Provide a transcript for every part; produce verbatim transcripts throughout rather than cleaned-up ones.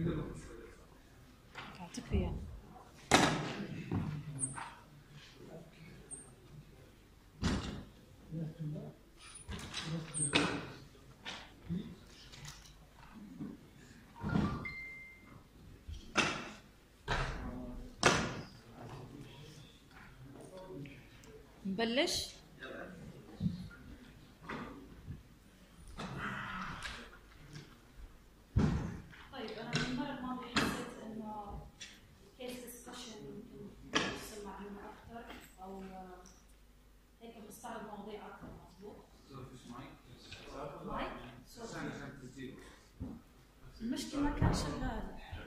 يعطيك فيها. نبلش. طيب انا من المره الماضيه حسيت انه كيس ديسكشن ممكن يوصل معلومه اكثر او هيك بنستعرض مواضيع اكثر. مضبوط؟ مايك؟ المشكله ما كان شغال.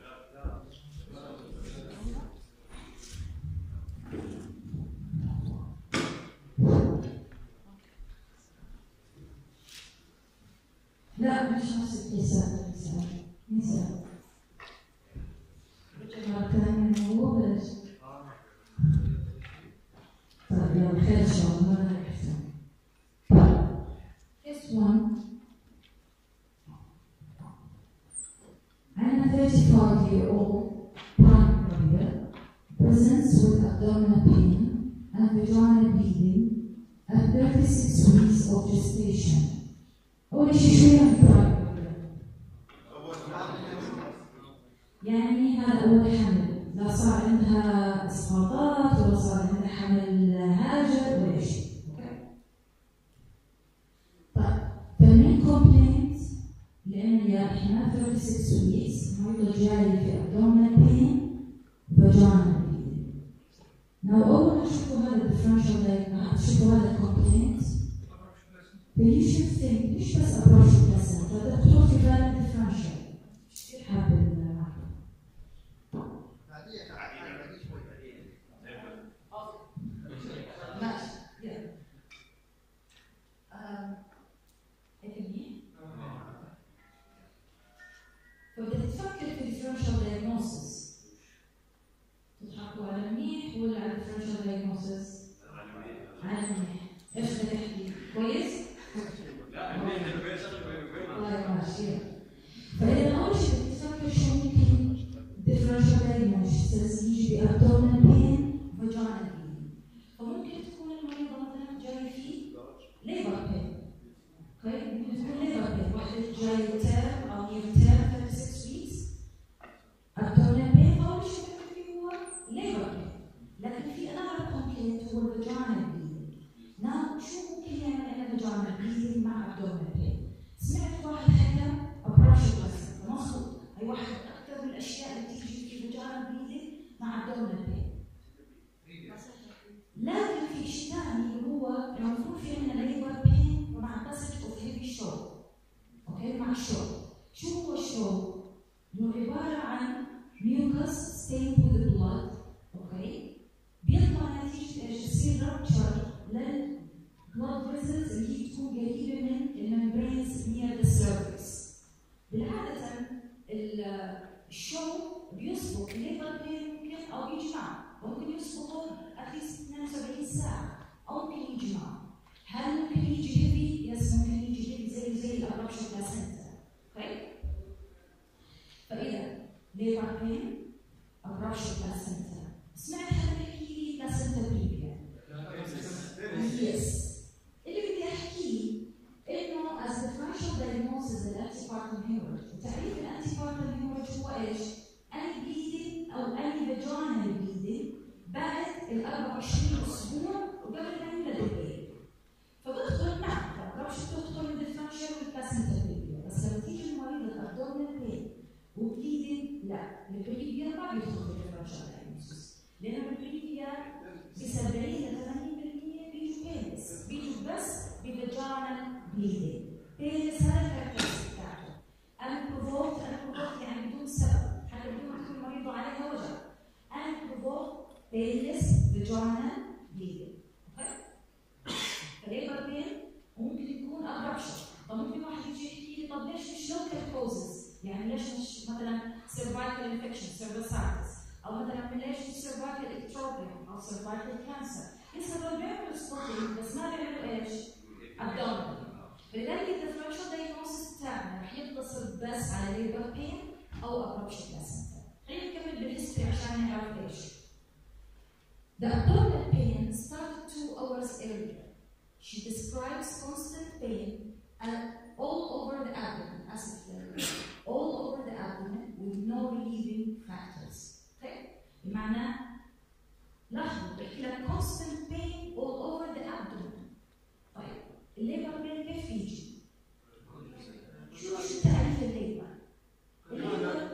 لا مش نفس الكيسات الإنسان إنسان مرة ثانية هو بلاش. طيب يلا خير إن شاء الله مرة أحسن. Case one. I'm a thirty-five year old prime provider presents with abdominal pain and vaginal bleeding at thirty-six weeks of gestation. أول شيء شو يعني برايم؟ يعني هذا أول حمل، لا صار عندها إسقاطات ولا صار عندها حمل هاجر ولا شيء، أوكي؟ طيب، فالمين كومبلينت لأن إحنا thirty-six weeks مريضة جاية في abdominal pain vaginal bleeding. Now أول ما تشوفوا هذا differential diagnosis، تشوفوا هذا الكومبلينت you should think مش بس approach البلاسنتا، ده تحط في بالك differential. كثير حابة المعلومة. بعدين بعدين شوي بعدين. ماشي، يلا. هيك منيح؟ فبدك تفكر في differential diagnosis. تضحكوا على منيح ولا على differential diagnosis؟ على منيح. ايش بدك تحكي؟ كويس؟ فإذا أول شيء بدك تفكر شو ممكن differential diagnosis يجي بأبدومينال بين vaginal bleeding. فممكن تكون المريضة مثلا جاية في labor pain. أوكي؟ ممكن تكون labor pain، واحدة جاية term أو near term thirty-six weeks. abdominal pain أول شيء بفكر فيه هو labor pain. لكن في another complaint هو vaginal bleeding. now شو ممكن يعمل أنا vaginal bleeding مع abdominal pain؟ سمعت واحد حكى approach البلاسنتا، مظبوط، هي واحد أكثر من الأشياء اللي بتيجي في vaginal bleeding مع abdominal pain. لكن في شيء ثاني اللي هو المفروض في عندنا labor pain ومع passage of heavy show. أوكي؟ مع show. شو هو show؟ إنه عبارة عن mucus stained with blood. أوكي؟ بيطلع نتيجة إيش؟ يصير rupture لل blood vessels اللي هي تكون قريبة من الممبرينز near the surface. بالعادة الشو بيسبق الليبر بين ممكن أو يجي معه، ممكن يسبقه at least اثنين وسبعين ساعة أو ممكن يجي معه. هل ممكن يجي هيفي؟ يس ممكن يجي هيفي زي زي الأبرشن بلاسنتا. أوكي؟ فإذا ليبر بين أبرشن بلاسنتا. سمعت حدا يحكي لي بلاسنتا بريفيا؟ يس. اللي بدي احكيه انه as differential diagnosis للانتيبارتم hemorrhage، وتعريف الانتيبارتم hemorrhage هو ايش؟ any bleeding او any vaginal bleeding بعد ال أربعة وعشرين اسبوع وقبل ما يولد البيبي. فبدخل نعم الربشه بتدخل من differential والبلاسنتا بريفيا، بس لما تيجي المريضه الابدومينال بين وبليدنج لا، البريفيا ما بيدخل في differential diagnosis، لانه البريفيا ب سبعين ل ثمانين بالمئة بيجوا بيلس، بيجوا بس بفاجينال بليدنج. بيلس هذا الكاركترستيك بتاعته. unprovoked unprovoked يعني بدون سبب، حتى بدون ما تكون مريضة عليها وجع. unprovoked بيلس فاجينال بليدنج. اوكي؟ فليبر بين وممكن يكون ابربشر. طب ممكن واحد يجي يحكي لي طب ليش مش لوكال كوزز؟ يعني ليش مش مثلا سيرفايكال انفكشن سيرفيسايتس؟ أو مثلا ليش السيرفايكال اكتروبيوم أو سيرفايكال كانسر؟ لسه دول بيعملوا سبوتنج بس ما بيعملوا ايش؟ abdominal. فلذلك الديفرنشال دايجنوستس بتاعنا رح يقتصر بس على ليبر بين أو abruption placenta. خلينا نكمل بالهيستوري عشان نعرف ليش. The abdominal pain started two hours earlier. She describes constant pain at all over the abdomen, as all over the abdomen with no relieving factors. Okay? بمعنى لاحظوا بحكي لك constant pain all over the abdomen. طيب الليبر بين كيف يجي؟ شو شو تعريف الليبر؟ الليبر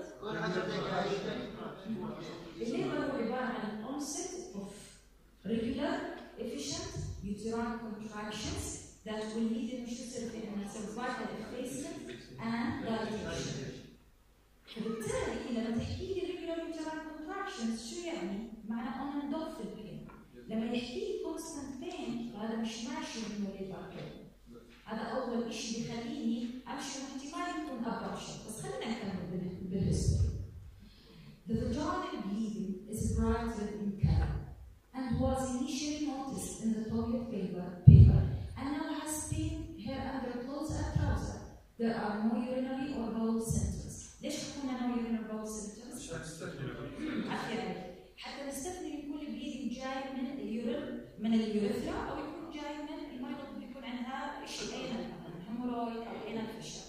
الليبر هو عبارة عن onset of regular, efficient uterine contractions that will lead to cervical effacement and dilatation. فبالتالي لما تحكي لي regular uterine contractions شو يعني؟ معناه on and off البين. لما يحكي لي constant pain هذا مش ماشي انه labor pain. هذا أول شيء بخليني أمشي احتمال يكون abruption، بس خلينا نكمل بالهيستوري. The vaginal bleeding is brighter in color and was initially noticed in the toilet paper, paper and now has been here under clothes and trousers. There are no urinary or bowel symptoms. ليش حكونا no urinary or bowel symptoms؟ عشان نستثني حتى نستثني يكون البليدنج جاي من اليورين من اليوريثرا أو يكون جاي من المريضة اللي يكون عندها شيء أيضا هيمورويد أو أيضا فشل.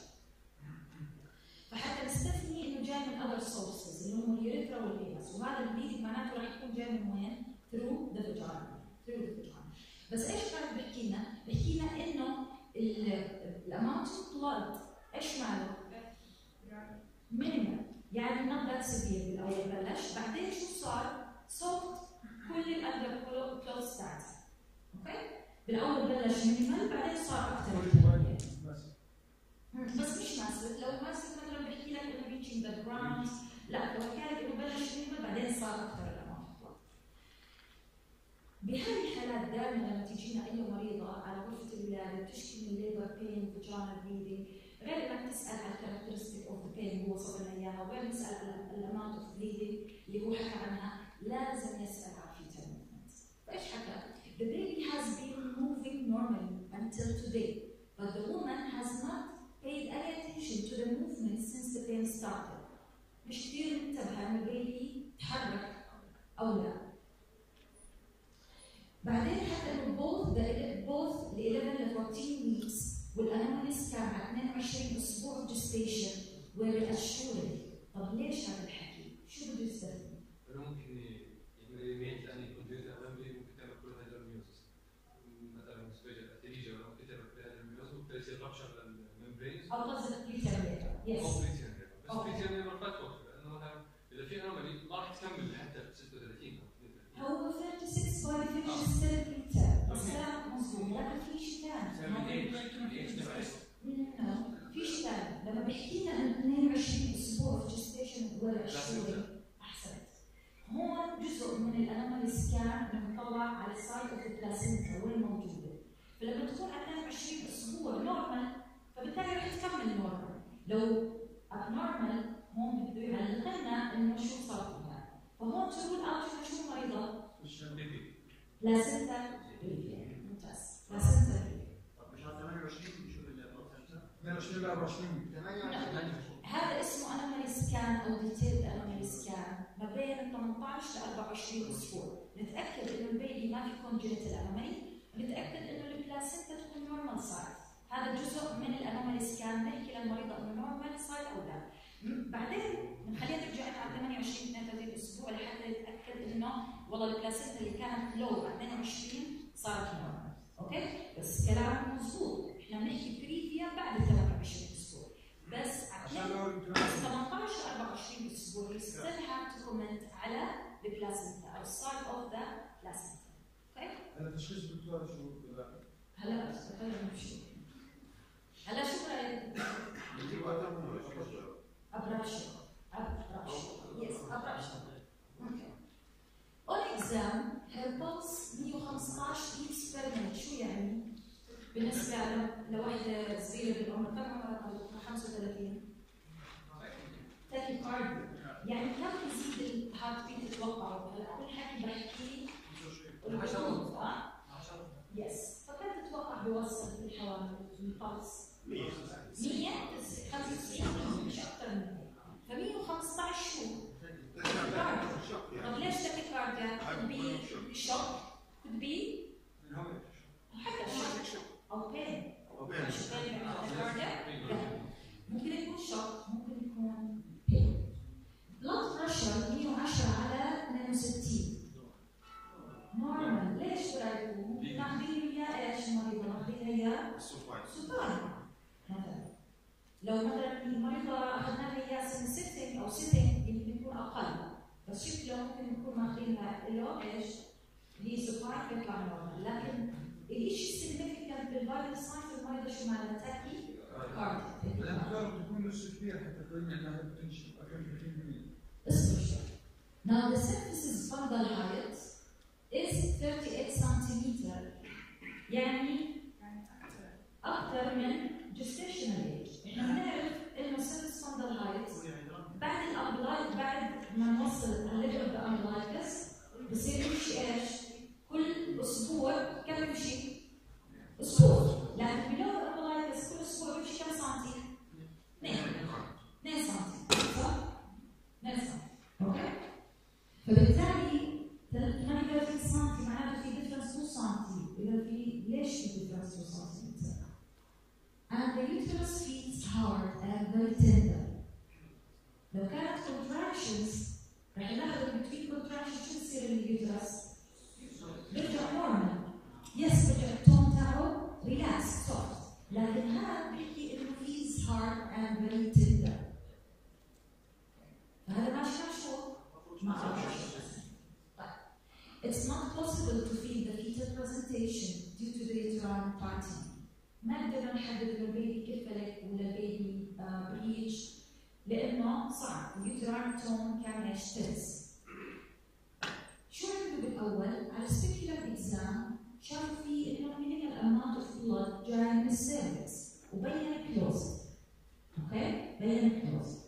فحتى نستثني إنه جاي من other sources اللي هم اليوريثرا والفينس، وهذا البليدنج معناته راح يكون جاي من وين؟ through the vagina. through the vagina. بس ايش كان بحكي لنا؟ بحكي لنا انه الاماونت اوف بلاد ايش ماله؟ مينيمال، يعني not that severe بالاول بلش، بعدين شو صار؟ صوت كل الاندر كلوز تاعتها. اوكي؟ بالاول بلش مينيمال بعدين صار اكثر. بس مش ماسك، لو ماسك مثلا بحكي لك انه reaching the ground، لا لو كانت انه بلش مينيمال بعدين صار اكثر. بهذه الحالات دائما لما تجينا اي مريضه على غرفه الولاده بتشكي من ليبر بين فاجينال بليدنج، غير انك تسال على الكاركترستيك اوف ذا بين اللي وصف لنا اياها، وغير نسال على الاماونت اوف بليدنج اللي هو حكى عنها، لازم يسال عن fetal movement. فايش حكى؟ The baby has been moving normally until today, but the woman has not paid any attention to the movement since the pain started. مش كثير منتبهه ان البيبي تحرك او لا. بعدين حتى انه both the both the eleven and fourteen weeks والانوماليز كان على اثنين وعشرين اسبوع gestation were assured. طب ليش هذا الحكي؟ شو بده يستفيد؟ انه ممكن يعمل ميت لان يكون جزء امامي ممكن تعمل كل هذا الميوزس. مثلا سبيجل اتريجا ولا ممكن تعمل كل هذا الميوزس ممكن يصير رابشر للممبرينز. او قصدك بريتيرنيتر. يس. او بريتيرنيتر. بس بريتيرنيتر فات وقت لانه مثلا اذا في انومالي ما راح تكمل حتى ستة وثلاثين. هو ثلاثة وثلاثين باي فينش ستيل بس كلامك مظبوط، لكن في شيء ثاني. في شيء ثاني، لما بحكي لنا عن اثنين وعشرين اسبوع في جستيشن ولا شهور احسنت. هون جزء من الانومالي سكان بنطلع على السايت اوف البلاسينتا وين موجوده. فلما تكون على اثنين وعشرين اسبوع نورمال فبالتالي رح تكمل نورمال. لو ابنورمال هون بده يعلمنا انه شو صار فيها. فهون تقول اوت شو مريضه؟ بلاسينتا بريفيا. ممتاز. بلاسينتا بريفيا. طب مش على ثمانية وعشرين شو اللي اثنين وعشرين ل أربعة وعشرين. هذا اسمه انومالي سكان او ديتيلد انومالي سكان ما بين ثمانية عشر ل أربعة وعشرين اسبوع، نتاكد انه البيبي ما في كونجنتال انومالي، ونتاكد انه البلاسينتا تكون نورمال سايز. هذا جزء من الانومالي سكان، نحكي للمريضه انه نورمال سايز او لا. بعدين بنخليها ترجع على ثمانية وعشرين اثنين وثلاثين اسبوع لحتى نتاكد انه والله البلاسينتا اللي كانت لو على اثنين وعشرين صارت نورمال. اوكي؟ بس كلامك مضبوط، احنا بنحكي بريفيا بعد ثمانية وعشرين اسبوع. بس ثمانية عشر أربعة وعشرين اسبوع you still have to comment على البلاسينتا او start of the placenta. اوكي؟ هلا تشخيص الدكتور شو؟ هلا بس خلينا نمشي. هلا شو رايك؟ abruption. abruption. Yes, abruption. Okay. On exam, her pulse مية وخمسة عشر beats per minute. شو يعني؟ بالنسبة لوحدة صغيرة بالعمر كم عمرها؟ خمسة وثلاثين. تاكيكارديا. يعني كم يزيد الهارت بيت تتوقعوا؟ هلا كل حكي بحكي الحدود اه؟ يس، فكم تتوقع بيوصل في الحوامل البلس؟ مية خمسة وتسعين مش أكثر من هيك. ف مية وخمسة could be حتى shock أو pain. مش pain cardiac. ممكن يكون shock، ممكن يكون pain. blood pressure مية وعشرة على اثنين وستين. نورمال. ليش برايكم؟ ماخذين وياه ايش المريضة؟ ماخذين وياه سكر مثلا. لو مثلا المريضة اخذنا لها اياه سن ستين او ستين يمكن يكون اقل، بس شكله ممكن نكون ماخذين له ايش؟ هي سكر بيطلع نورمال، لكن الشيء السيجنفكت بالفايتال ساينز المريضة شو معناتها؟ تاكي كاردياك. الأنفار بتكون نص كبير حتى تقول إنها بتمشي أكثر من ثلاثين بالمئة. اصبر شوي. Now the surface's fundal height is thirty-eight centimeter. يعني أكثر من gestational age. إحنا بنعرف إنه surface fundal height بعد الأمبلايك بعد ما نوصل الليفل of the umbilicus بصير يمشي إيش؟ كل أسبوع كم يمشي؟ أسبوع. لكن below the umbilicus كل أسبوع بيمشي كم سنتي؟ اثنين. اثنين سنتي. صح؟ اثنين سنتي. أوكي؟ فبالتالي ثمانية وثلاثين سنتي معناته في ديفرنس نص سنتي، إذا في ليش في ديفرنس نص سنتيمتر؟ And the uterus feels hard and very tender. لو كانت contractions رح ناخذ between contractions شو بصير اليوترس؟ بيرجع normal. Yes بيرجع التون تاعه relaxed soft. لكن هذا بيحكي إنه feels hard and very tender. فهذا ماشي مع شو؟ مع It's not possible to feel the fetal presentation due to the uterine parting. ما نقدر نحدد البيبي كفلك ولا البيبي بريتش لأنه صعب. اليوتراين تون كان ايش؟ تنس. شو عملوا بالأول؟ على سبيكولار إكزام شافوا فيه إنه minimal amount of blood جاي من السيرفكس وبين كلوزد. أوكي؟ بين كلوزد.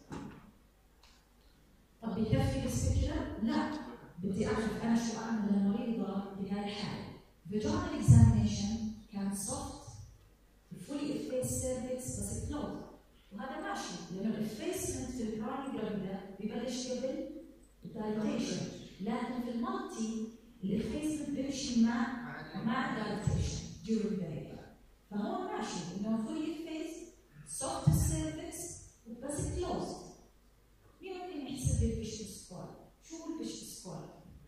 طب بكفي السبيكولار؟ لا. بدي أعرف أنا شو أعمل للمريضة بهاي الحالة. vaginal examination كان soft fully effaced cervix بس closed. وهذا ماشي لأنه الافيسمنت في البرايمري جرافيدا ببلش قبل الدايليتيشن، لكن في المالتي الافيسمنت بيمشي مع مع الدايليتيشن during the labor. فهون ماشي إنه fully effaced soft cervix بس closed. مين ممكن يحسب البيشن سكور؟ شو هو البيشن سكور؟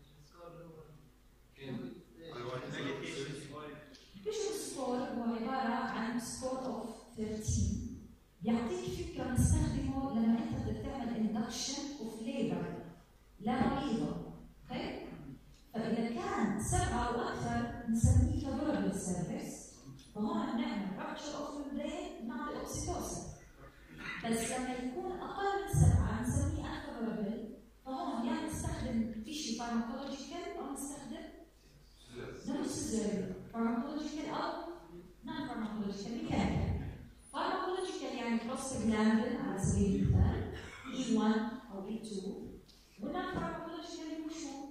البيشن سكور هو عبارة عن سكور اوف ثلاثة عشر. يعطيك فكرة نستخدمه لما أنت بدك تعمل induction of labor لمريضة. اوكي؟ فإذا كان سبعة أو أكثر نسميه favorable cervix، فهون بنعمل rupture of membrane مع الأوكسيتوسين. بس لما يكون أقل من سبعة نسميه unfavorable، فهون يعني نستخدم شيء pharmacological أو نستخدم نفس الزي pharmacological أو non pharmacological mechanical. pharmacological يعني prostaglandin على سبيل المثال إي واحد أو إي اثنين، والnon pharmacological هو شو؟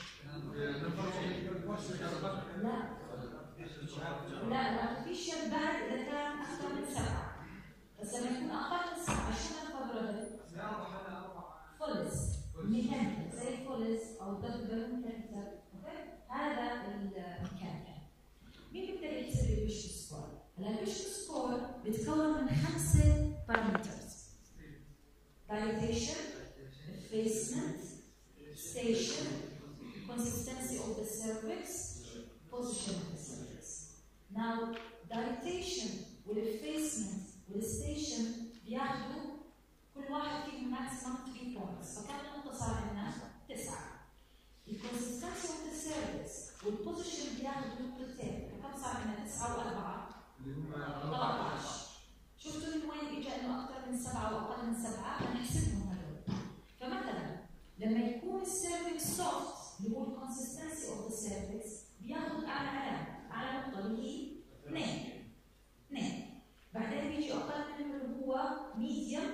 لا لا لا في شيء بعد إذا كان أكثر من سبعة، بس لما يكون أقل من سبعة شو non-favorable؟ فولس ميكانيكال زي فولس أو دبل ميكانيكال. هذا الميكانيكال. مين بيقدر يحسب البيشن سكور؟ هلا البيشن سكور بتكون من خمسة بارامترز: dilatation, effacement, station, consistency of the cervix, position of the cervix. Now dilatation والeffacement والstation بياخذوا كل واحد فيهم ماكسيمم ثلاثة بوينتس، فكان النقطة صار عندنا تسعة. الكونسستنسي اوف ذا سيرفيس والبوزيشن بياخذوا نقطتين، فكم صار عندنا تسعة وأربعة؟ ثلاثة عشر. شفتوا من وين اجى انه أكثر من سبعة وأقل من سبعة؟ هنحسبهم هذول. فمثلا لما يكون السيرفيس سوفت اللي هو الكونسستنسي اوف ذا سيرفيس بياخذ أعلى علامة، أعلى نقطة اللي هي اثنين. اثنين. بعدين بيجي أقل منه اللي هو ميديوم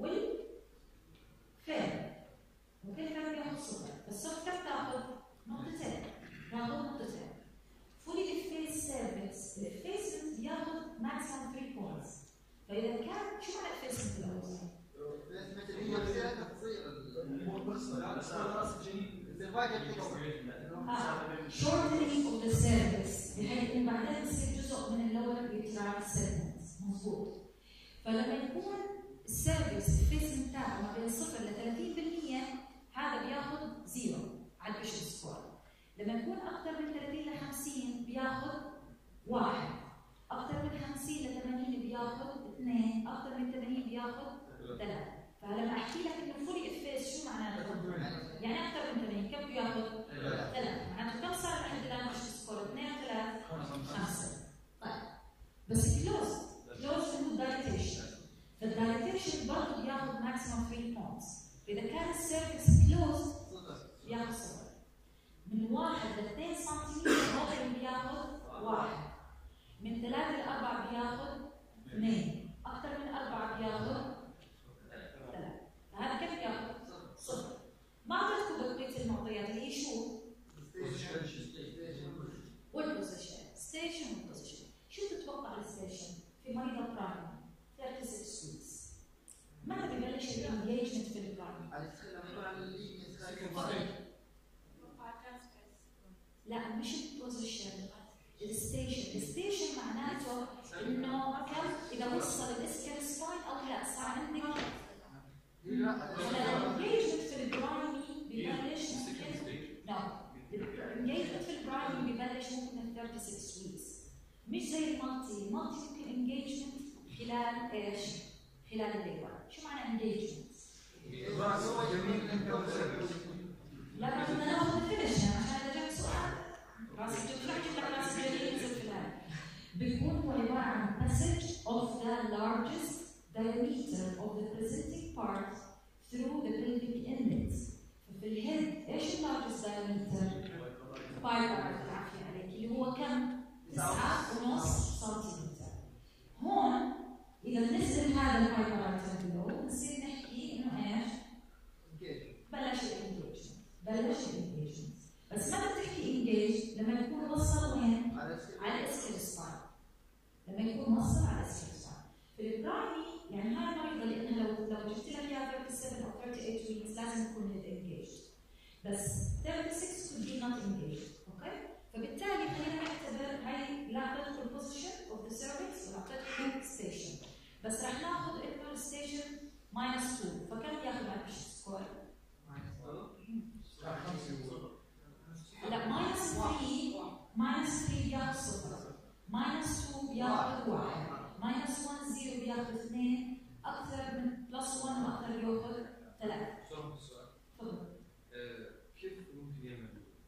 والفير. وكيف كان بياخذ صفر، بس صفر كم تاخذ؟ نقطتين. بياخذ نقطتين. فولي effaced cervix، الافيسمنت بياخذ ماكسيمم ثلاثة بوينتس. فإذا كان شو معنى الافيسمنت الأول؟ shortening of the بعدين بصير جزء من اللور يوتراين سيجمنتس مضبوط. فلما يكون السيرفيس فيس بتاعه ما بين صفر ل ثلاثين بالمئة هذا بياخذ زيرو على البيشن سكور. لما يكون اكثر من ثلاثين ل خمسين بياخذ واحد، اكثر من خمسين ل ثمانين بياخذ اثنين، اكثر من ثمانين بياخذ ثلاثة. فلما احكي لك انه فولي افيس شو معناته؟ يعني اكثر من ثمانين كم بياخذ؟ ثلاثة. معناته كم صار لحد الان البيشن سكور؟ اثنين ثلاث خمسة. طيب بس كلوز كلوز اللي هو دايليتيشن. فالدايليتيشن برضه بياخذ ماكسيموم ثلاثة بوينتس. فاذا كان السيرفيس كلوز بياخذ صفر. من واحد ل اثنين سنتيمتر الرجل بياخذ واحد. من ثلاثة ل أربعة بياخذ اثنين. أكثر من أربعة بياخذ ثلاثة. فهذا كيف بياخذ؟ صفر. ما أعطيتكم بقية المعطيات اللي هي شو؟ والبوزيشن. ستيشن والبوزيشن. شو تتوقع الستيشن في مريض البرايمري؟ ثلاثة وثلاثين ويكس. متى ببلش الانجيجمنت في البرايمري؟ لا مش البوزيشن، الستيشن. الستيشن معناته انه كم اذا وصل الاسكال سباين او لا صار عندك. الانجيجمنت في البرايمري ببلش ممكن نو الانجيجمنت في البرايمري ببلش ممكن ثلاثة وثلاثين ويكس. مش زي المالتي، المالتي ممكن انجيجمنت خلال ايش؟ خلال الليبر. شو معنى انجيجمنت؟ لا بدنا ناخذ الفينش عشان اذا جاك سؤال راسك تطلع لك راسك ينزل في الآن. بيكون هو عباره عن passage of the largest diameter of the presenting part through the pelvic inlet. ففي الهيد ايش largest diameter؟ بايبر العافيه عليك اللي هو كم؟ تسعة ونص سنتيمتر. هون اذا نزل هذا البايبر لو بنصير نحكي انه ايش؟ بلش الانجيجمنت. بلش الانجيجمنت. بس ما بتحكي انجيج لما يكون وصل وين؟ على الاسكال سباين. لما يكون وصل على الاسكال سباين. في البرايمري يعني هاي المريضه لانها لو لو جبت لك اياها ثلاثة وثلاثين او ثلاثة وثلاثين ويكس لازم يكون هيد انجيج. بس ثلاثة وستين could be not engaged، اوكي؟ فبالتالي خلينا نعتبر هاي لا تدخل بوزيشن اوف ذا سيرفكس ولا تدخل ستيشن. بس رح ناخذ انه الستيشن ماينس اثنين، فكم ياخذ على البيشن سكور؟ لا ماينس ثلاثة ماينس ثلاثة بياخذ صفر، ماينس اثنين بياخذ واحد، ماينس واحد صفر بياخذ اثنين، اكثر من بلس واحد واكثر بياخذ ثلاثة. سؤال. تفضل. كيف ممكن يعمل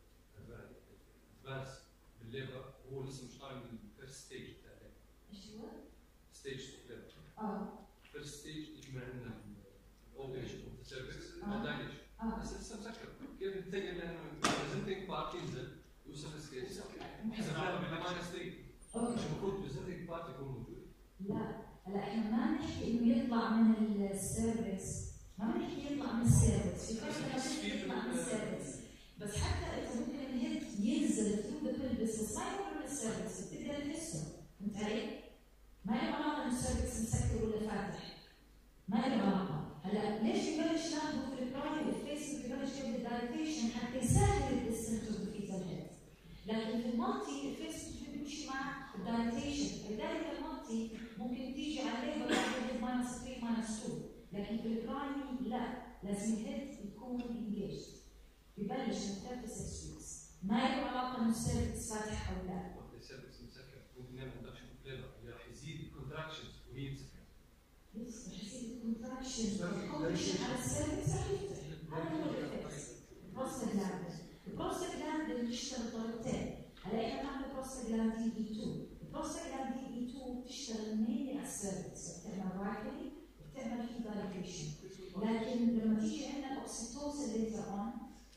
ادفانس بالليبر وهو لسه مش طالع من الفيرست ستيج بتاعته؟ ايش هو؟ ستيج ليبر. اه. فيرست ستيج يجمع لنا الاوبريشن اوف ذا سيرفكس والدايليشن. اه. بس لسه مسكر. كيف نتخيل انه بريزنتنج بارت ينزل يوصل للسكيل؟ حسب هذا بالماينس ثلاثة. اوكي. مش المفروض بريزنتنج بارت يكون موجود؟ لا، هلا احنا ما بنحكي انه يطلع من السيرفكس، ما بنحكي يطلع من السيرفكس، في فرق بين يطلع من السيرفكس، بس حتى انت ممكن الهيد ينزل ثرو ذا بلبس بس ما يمر من السيرفكس، بتقدر تحسه، فهمت علي؟ ما له علاقه انه السيرفكس مسكر ولا فاتح. ما له علاقه، هلا ليش ببلش ناخذه في البرايمري الفيس ببلش يعمل دايليتيشن حتى يسهل الديسنت اوف ذا فيتال هيد. لكن في المالتي الفيس بيمشي مع الدايليتيشن، فلذلك المالتي ممكن تيجي على الليبر بعد ماينس ثلاثة ماينس اثنين، لكن في البرايمري لا، لازم الهيد يكون انجيج. ببلش من ثلاثة وثلاثين ويكس، ما له علاقه انه السيرفكس فاتح او لا. وقت السيرفكس مسكر ممكن نعمل اندكشن في الليبر راح يزيد الكونتراكشنز وهي مسكر. بس رح يصير الكونتراكشن والكومبريشن على السيرفكس رح يفتح. هذا هو الافكس. البروستاجلاندين، البروستاجلاندين بتشتغل طريقتين. هلا احنا بنعمل بروستاجلاندين اي اثنين، البروستاجلاندين اي اثنين بتشتغل مينلي على السيرفكس، بتعمل رايكلي بتعمل فيه دايليتيشن، لكن لما تيجي عندنا الاوكسيتوسين ليتر اون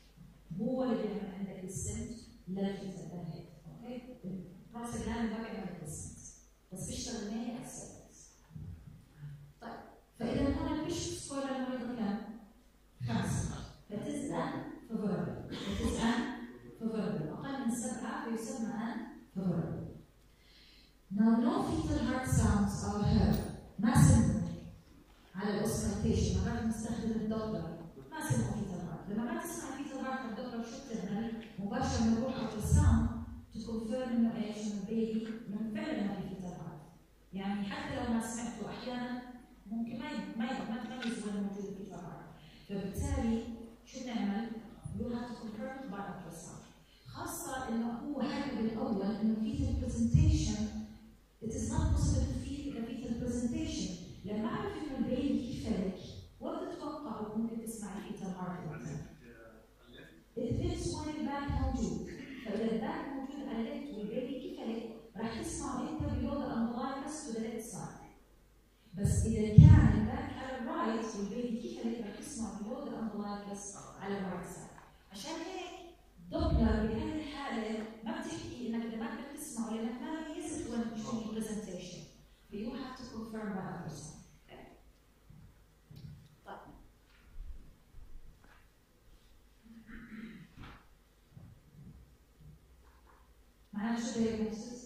هو اللي بيعمل عندك السنت للفيتال هيد، اوكي؟ البروستاجلاندين ما بيعمل السنت بس بيشتغل مينلي على السيرفكس. طيب فاذا هون البيش سكور المريضه كم؟ خمسه. That is unfavorable. That is unfavorable. أقل من سبعة فيسمى unfavorable. Now no fetal heart sounds are heard. ما سمعوا على الأوسكالتيشن، مرات نستخدم الدوبلر. ما سمعوا fetal heart. لما ما تسمع fetal heart الدوبلر شو بتعمل؟ مباشرة بنروح على الساوند تكونفيرم انه ايش؟ انه البيبي انه فعلا ما في فيتال هارت. يعني حتى لو ما سمعتوا احيانا ممكن ما ما ما تميز وين موجود الفيتال هارت. فبالتالي شو نعمل؟ you have to confirm it by ultrasound. خاصة إنه هو حكى بالأول إنه fetal presentation it is not possible to feel a fetal presentation. لما أعرف إنه البيبي كيف فلك وقت تتوقعوا ممكن تسمع الفيتال هارت. It depends وين الباك موجود. فإذا الباك موجود على الليفت والبيبي كيف فلك راح تسمعوا أنت بلود الأمبلايكس to the left side. بس إذا كان الباك على الرايت والبيبي كيف فلك راح تسمعوا بلود الأمبلايكس على الرايت سايد. عشان هيك دوبلر بهذه الحالة ما بتحكي إنك إذا ما كنت تسمعه لأنك ما ميزت وين شو البرزنتيشن. You have to confirm by ultrasound. طيب. معنا شو diagnosis؟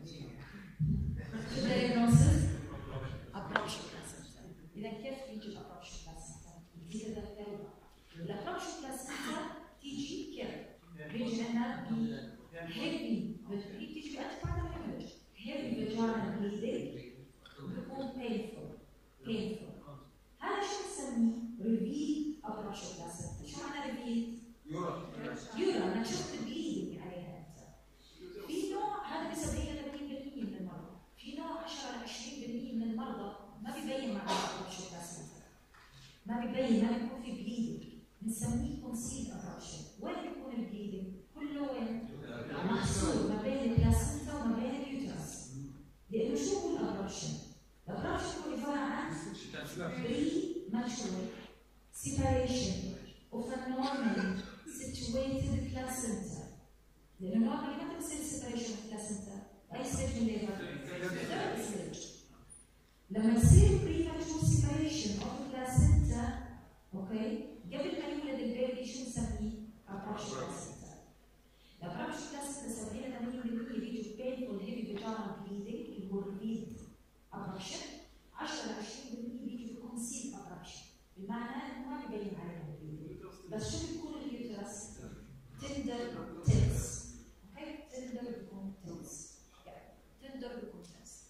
شو diagnosis؟ approach placenta. إذا كيف يجي approach placenta؟ بيجي هذا الثوبة. الapproach placenta تيجي كيف؟ بيجي لنا بهيفي بتيجي بأكثر من هيمج هيفي فاجينال بليدنج بيكون painful painful. هذا شو بنسميه؟ ريفيد أبراش بلاسنتا. شو معنى ريفيد؟ يورا يورا أنا شفت بليدنج عليها أنت. في نوع هذا سبعين إلى ثمانين بالمئة من المرضى، في نوع عشرة إلى عشرين بالمئة من المرضى ما بيبين معنى أبراش بلاسنتا. ما بيبين ما بيكون في بليدنج. بنسميه كونسيل أبراشن. وين بيكون البليدنج؟ كله وين؟ محصور ما بين البلاسنتا وما بين اليوترس. لأنه شو هو الأبراشن؟ الأبراشن هو عبارة عن premature separation of a normally situated placenta. لأنه normally ما بتصير separation of placenta. أي stage من الليبر؟ third stage. لما يصير premature separation of placenta، أوكي؟ قبل ما يولد البيبي شو نسميه؟ أبراش بلاسنتا. الأبراش بلاسنتا سبعين إلى ثمانين بالمئة بيجوا painful heavy vaginal bleeding اللي هو الريد أبراشن، عشرة إلى عشرين بالمئة بيجوا concealed أبراشن، بمعنى إنه ما بيبين عليهم البليدنج. بس شو بيكون اليوترس؟ تندر تنس. أوكي؟ تندر بيكون تنس. تندر بيكون تنس.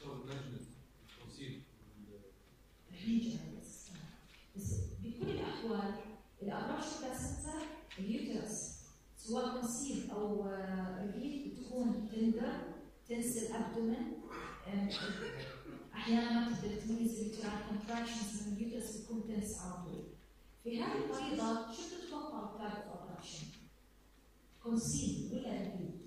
بس بكل الأحوال الأبراج بلاسنتا اليوترس سواء كونسيل أو ريفيد بتكون تندر تنس الأبدومن. أحيانا ما تقدر تميز اليوترال كونتراكشنز من اليوترس بتكون تنس على طول. في هذه المريضة شو بتتوقع بتاعت الأوبريشن؟ كونسيل ولا ريفيد؟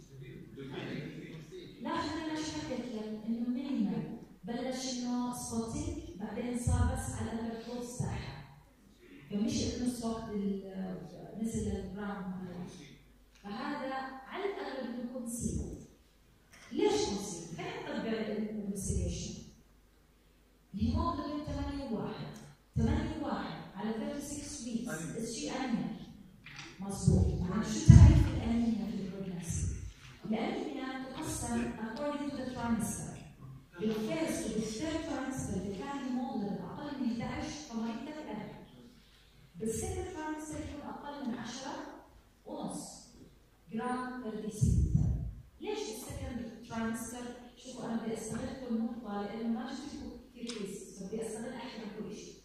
لا خلينا نشرح لك إنه مينيمال بلش إنه سبوتينج بعدين صار بس على الأندركوز تاعها. فمش انه صوت نزل البراون. فهذا على الاغلب بيكون سيل. ليش كونسيل؟ خلينا نطبق الانفستيجيشن. الهيموجلوبين ثمانية وواحد ثمانية وواحد على ستة وثلاثين ويكس شيء انيميا. مظبوط. يعني شو تعريف الانيميا في البريجنسي؟ الانيميا تقسم according to the trimester. بالفيرست وبالثيرد ترايمستر اذا كان الهيموجلوبين اقل من إحدى عشر فمريضة الانيميا. بالسكند ترايمستر يكون أقل من عشرة ونص جرام بر ديسيلتر. ليش بالسكند ترايمستر؟ شوفوا أنا بدي أستغل كل نقطة لأنه ما جبتوا كثير كويس، فبدي أستغل أحكي عن كل شيء.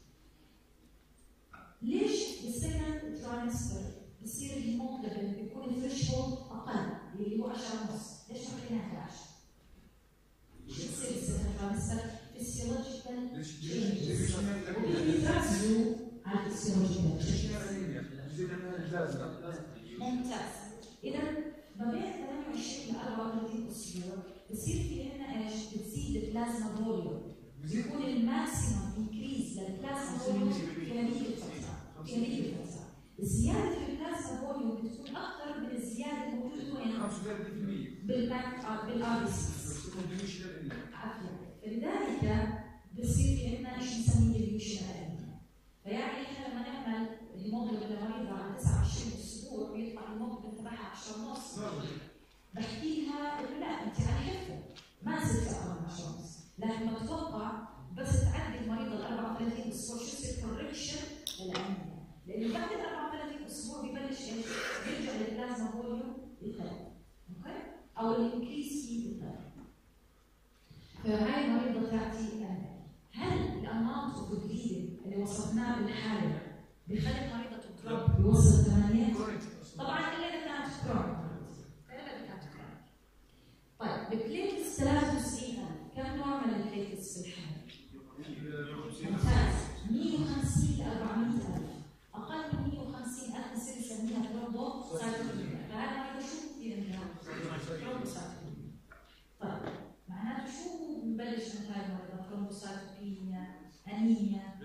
ليش بالسكند ترايمستر بصير الهيموجلوبين بيكون الثريشولد أقل اللي هو عشرة ونص؟ ليش ما خلينا إحدى عشر؟ شو بصير بالسكند ترايمستر؟ فيسيولوجيكال تشينجز وبيتركزوا على الفسيولوجيا. ممتاز. إذا ما بين ثمانية وعشرين إلى أربعة وثلاثين أسبوع بصير في عندنا إيش؟ بتزيد البلازما فوليوم. بيكون الماكسيمم انكريز للبلازما فوليوم في هذه الفترة. في هذه الفترة. الزيادة في البلازما فوليوم بتكون أكثر من الزيادة الموجودة وين؟ بالباك بالآر بي سي. عافية. فلذلك بصير في عندنا إيش نسميه اليوشنال. فيعني احنا لما نعمل الهيموجلوبين لمريضة على تسعة وعشرين اسبوع ويطلع الهيموجلوبين تبعها عشرة ونص، بحكي لها انه لا انت على حفه ما زلت اقل من عشرة ونص، لكن بتوقع بس تعدي المريضة ال أربعة وثلاثين اسبوع شو يصير كوركشن للانيميا، لانه بعد ال أربعة وثلاثين اسبوع ببلش ايش؟ يرجع للبلازما فوليوم يقل. اوكي؟ او الانكريس في الضغط. فهاي المريضه تعطي امل. هل الاماونت اوف بليدنج اللي وصفناه بالحاله بخلي المريضه تضرب بيوصل ثمانية؟ طبعا الا اذا كانت كرونيك. الا اذا كانت كرونيك. طيب البليتس ثلاثة وتسعين ألف، كم نورمال البليتس في الحمل؟ ممتاز، مية وخمسين ل أربعمية ألف. اقل من مية وخمسين ألف نصير نسميها ثرومبوسايتوبينيا. فهذا مريضه شو في عندها؟ ثرومبوسايتوبينيا. طيب معناته شو بنبلش من هاي المريضه؟ ثرومبوسايتوبينيا، انيميا،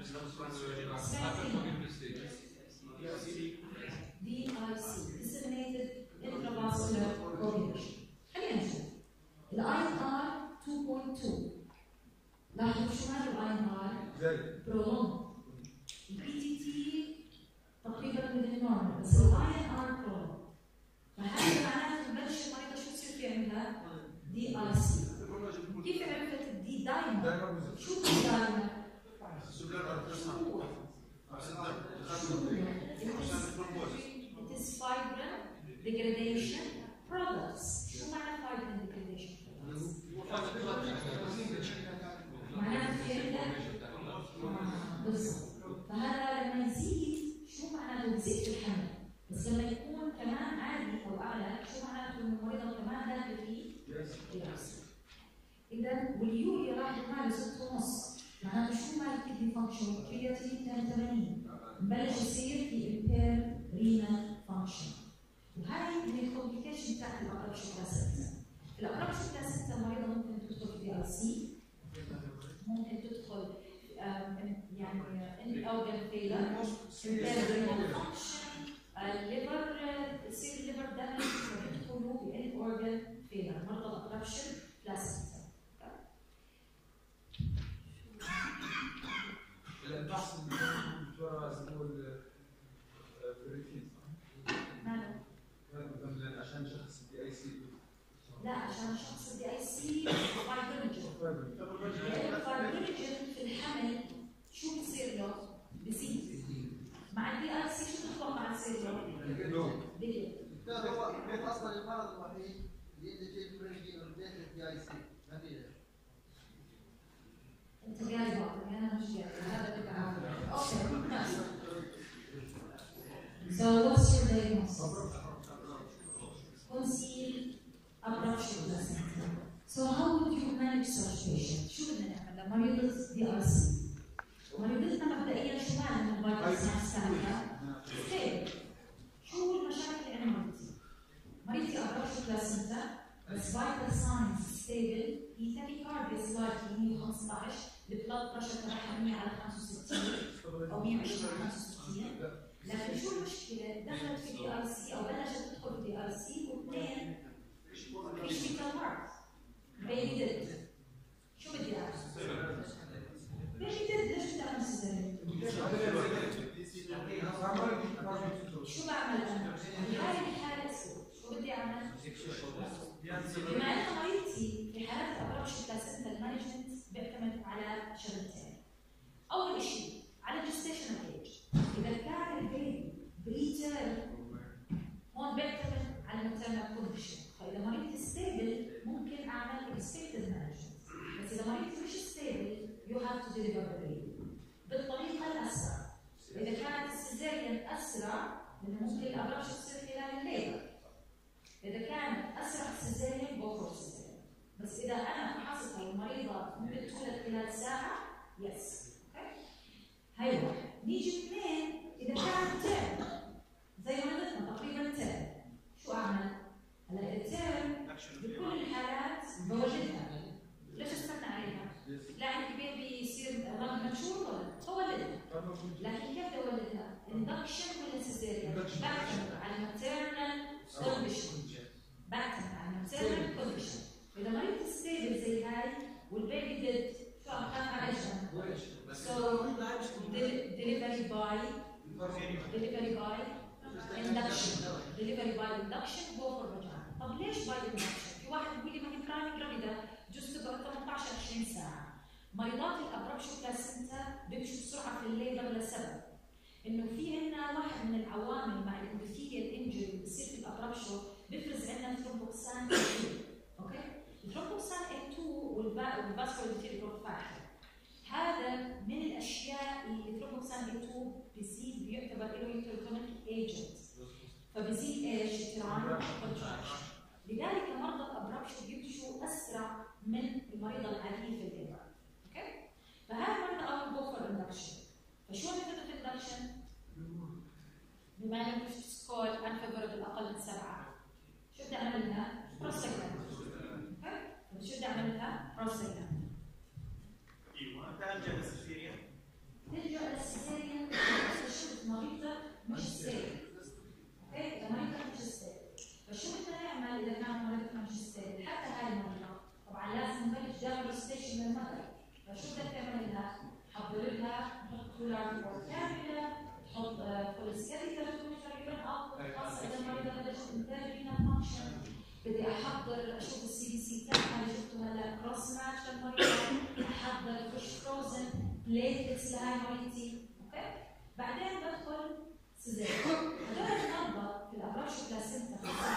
دي اي سي disseminated intravascular coagulation. خلينا نشوف الاي ان ار اثنين فاصلة اثنين. لاحظوا شو معنى الاي ان ار؟ برولونج. البي تي تي تقريبا من النورمال، بس الاي ان ار برولونج. فهذا معناته نبلش المريضه شو تصير في عندها؟ دي اي سي. كيف عرفت الدي دايما؟ شو الدي دايما؟ It is fibrin degradation products. شو معنى fibrin degradation products؟ معناته في عندك بالضبط. فهذا لما يزيد شو معناته؟ يزيد في الحمل، بس لما يكون كمان عالي او اعلى شو معناته؟ انه المريضه كمان داخل فيه يأس. اذا واليوريا راح يطلع ستة ونص، معناته شو مال الكدني فانكشن؟ كرياتين اثنين وثمانين، بلش يصير في امبير رينال فانكشن. وهي من الكومبليكيشن تاعت الابرابشن بلاسنتا. الابرابشن بلاسنتا المريضه ممكن تدخل في دي ار سي، ممكن تدخل يعني ان اورجان فيلر، امبير رينال فانكشن، الليفر يصير الليفر دامج ويدخلوا في ان اورجان فيلر، مرضى الابرابشن بلاسنتا. البحث اللي كان الدكتوره زغلول بريفين ماله؟ مثلا عشان شخص الدي اي سي. لا عشان شخص الدي اي سي فايبرينجن. الفايبرينجن في الحمل شو بصير له؟ بزيد. مع الدي اي سي شو تتوقع تصير له؟ بيقل. هو بيت اصلا المرض الوحيد اللي يجي في بريفين والبيت الدي اي سي ما في غير. انت جاي باطل، انا مش جاي، هذا اللي بعرفه. اوكي ممتاز. So what's your diagnosis? Concealed abruption placenta. So how would you manage such patient? شو بدنا نعمل لمريضة دي ار سي؟ مريضتنا مبدئيا شو معنى من الفيتال ساينس تاعها؟ ستيبل. شو المشاكل اللي عند مريضتي؟ مريضتي abruption placenta بس فيتال ساينس ستيبل، هي تاكيكارديا سلايتلي مية وخمسطعش، البلاد بريشر تبعها مية على خمسة وستين او مية وعشرين على خمسة وستين. لكن شو المشكله؟ دخلت في دي ار سي او بلشت تدخل في دي ار سي واثنين كريتيكال مارك بيبي ديد. شو بدي اعمل؟ بيبي ديد ليش بدي اعمل سيزاريان؟ شو بعمل انا؟ بهاي الحاله شو بدي اعمل؟ بما ان مريضتي في حالات الابرابشن بلاسنتا المانجمنت بيعتمد على شغلتين. اول شيء على الجستيشنال ايج، اذا كان البيبي بريتيرم هون بيعتمد على الماتيرنال كونديشن، فاذا مريضتي ستيبل ممكن اعمل اكسبكتد مانجمنت، بس اذا مريضتي مش ستيبل يو هاف تو ديليفر ذا بيبي بالطريقه الاسرع. اذا كانت السيزاريان اسرع لانه ممكن الابرابشن تصير خلال الليبر، اذا كانت اسرع سيزاريان جو فور سيزاريان، بس اذا انا فحصت المريضه ممكن تولد خلال ساعه يس. اوكي هاي واحد. نيجي اثنين، اذا كانت تيرم زي ما قلنا تقريبا تيرم، شو اعمل؟ هلا التيرم بكل الحالات بولدها، ليش استنى عليها؟ لا البيبي يصير رغم مشهور ولا بولدها، لكن كيف بدي اولدها؟ اندكشن ولا سيزاريان؟ بعتمد على الماتيرنال كونديشن، بعتمد على الماتيرنال كونديشن. اذا مريض ستيبل زي هاي والبيبي ديد شو اخاف على جنب؟ So delivery by delivery by induction delivery by induction go for vagina. طب ليش by induction؟ في واحد بيقول لي ما هي كراني جرافيدا جوز تقعد ثمانية عشر عشرين ساعة. مريضات الابرابشن بلاسنتا بيمشوا بسرعة في الليبر لسبب انه في عندنا واحد من العوامل مع الاندوثيليال انجري اللي بصير في الابرابشن بيفرز عندنا ثرومبوكسان كثير. والفاسكولار انتيريور جروث فاكتور. هذا من الاشياء اللي ترومبوكسان اثنين بيزيد بيعتبر له يوتروتونيك ايجنت، فبيزيد ايش؟ التيران كونتراكشن. لذلك مرضى الابرابشن بيمشوا اسرع من المريضه العاديه في الليبر. اوكي؟ فهذا مرضى اول جو فور اندكشن. فشو نقدر في الاندكشن؟ بما انه مش سكور انفيفوربل اقل من سبعه، شو بدي اعمل لها؟ بروستاجلاند. اوكي؟ شو بدي اعمل لها؟ بروستاجلاند. ايوه ترجع للسيسيريان. ترجع للسيسيريان اذا شفت مريضه مش ستيبل. اوكي؟ اذا مريضه مش ستيبل. فشو بدنا نعمل اذا كان مريضتنا مش ستيبل؟ حتى هاي المريضه طبعا لازم نبلش داون ستيشن من المدى. فشو بدك تعمل لها؟ حضر لها نحط كولار فور كامله، تحط كوليستيريك تقريبا او خاصه اذا المريضه بلشت انترفينا فانكشن. بدي احضر اشوف السي بي سي تاعها اللي شفته هلا كروس ماتش للمريضه، احضر فريش فروزن بليتلتس لهاي مريضتي. اوكي؟ بعدين بدخل سيزيريان. هدول المرضى في الابراشو بلاسنتا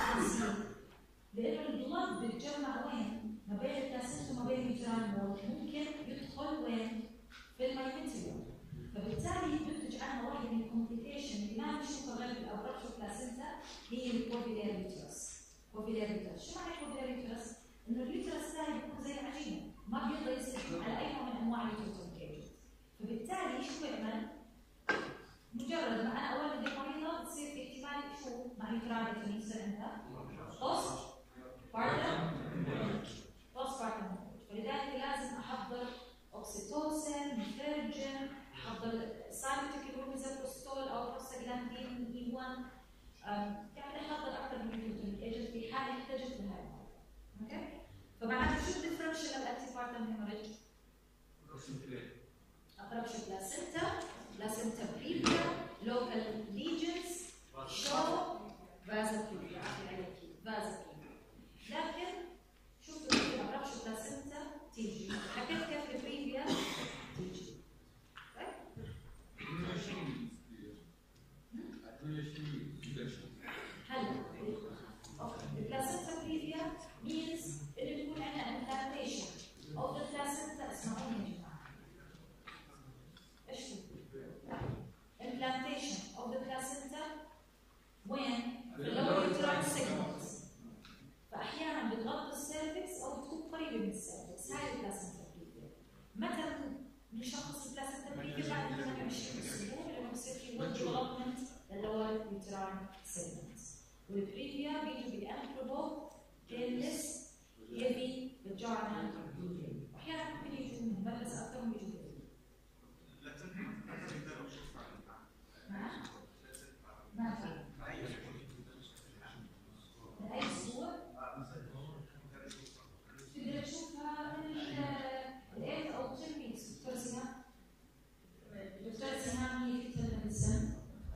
لانه البلد بيتجمع وين؟ ما بين البلاسنتا وما بين اليوتراين وول، ممكن يدخل وين؟ في المايوميتريوم. فبالتالي بينتج عنها واحد من الكومبليكيشن اللي ما بنشوفها غير في الابراشو بلاسنتا هي الكوفيلير يوترس. كوفيلير يوترس، شو معنى كوفيلير يوترس؟ انه اليوترس ده بيكون زي العجينه، ما بيقدر يسيطر على اي نوع من انواع اليوترس ايجنت. فبالتالي شو بيعمل؟ مجرد ما انا اولد المريضه بتصير في احتمال شو مع الكرابه يصير عندها بوست بارتم بوست بارتم. فلذلك لازم احضر اوكسيتوسين، ميثرجين، احضر سايتوكين روميزابروستول او بروستاجلاندين اي واحد، يعني احضر اكثر من يوترس ايجنت في حال احتجت لهذا. اوكي؟ فمعناته شو الديفرنشال الانتي بارتم هيموريج؟ ابرابشن بلاسنتا، بلاسنتا بريفيا، لوكال ليجنز، شو، فازا بريفيا، فازا بريفيا. لكن شوفوا في الابرابشن بلاسنتا تيجي، حكيت كيف البريفيا تيجي. هلا البلاسنتا بريفيا means انه يكون عندنا implantation of the placenta. اسمعوني يا جماعه. ايش implantation of the placenta when في lower uterine segment. فاحيانا بتغطي السيرفكس او بتكون قريبه من السيرفكس. هاي البلاسنتا بريفيا. متى بنشخص البلاسنتا بريفيا؟ بعد ثمانية وعشرين اسبوع لما بصير في ويل ديفلوبمنت للlower uterine segment. والبريفيا بيجوا بانبروبل painless heavy vaginal bleeding. واحيانا ممكن يجوا منهم بس اكثر من يجوا ما في. من أي أسبوع؟ تقدر تشوفها من الإيت أو ten weeks. دكتور سهام؟ دكتور سهام هي في التلفزيون.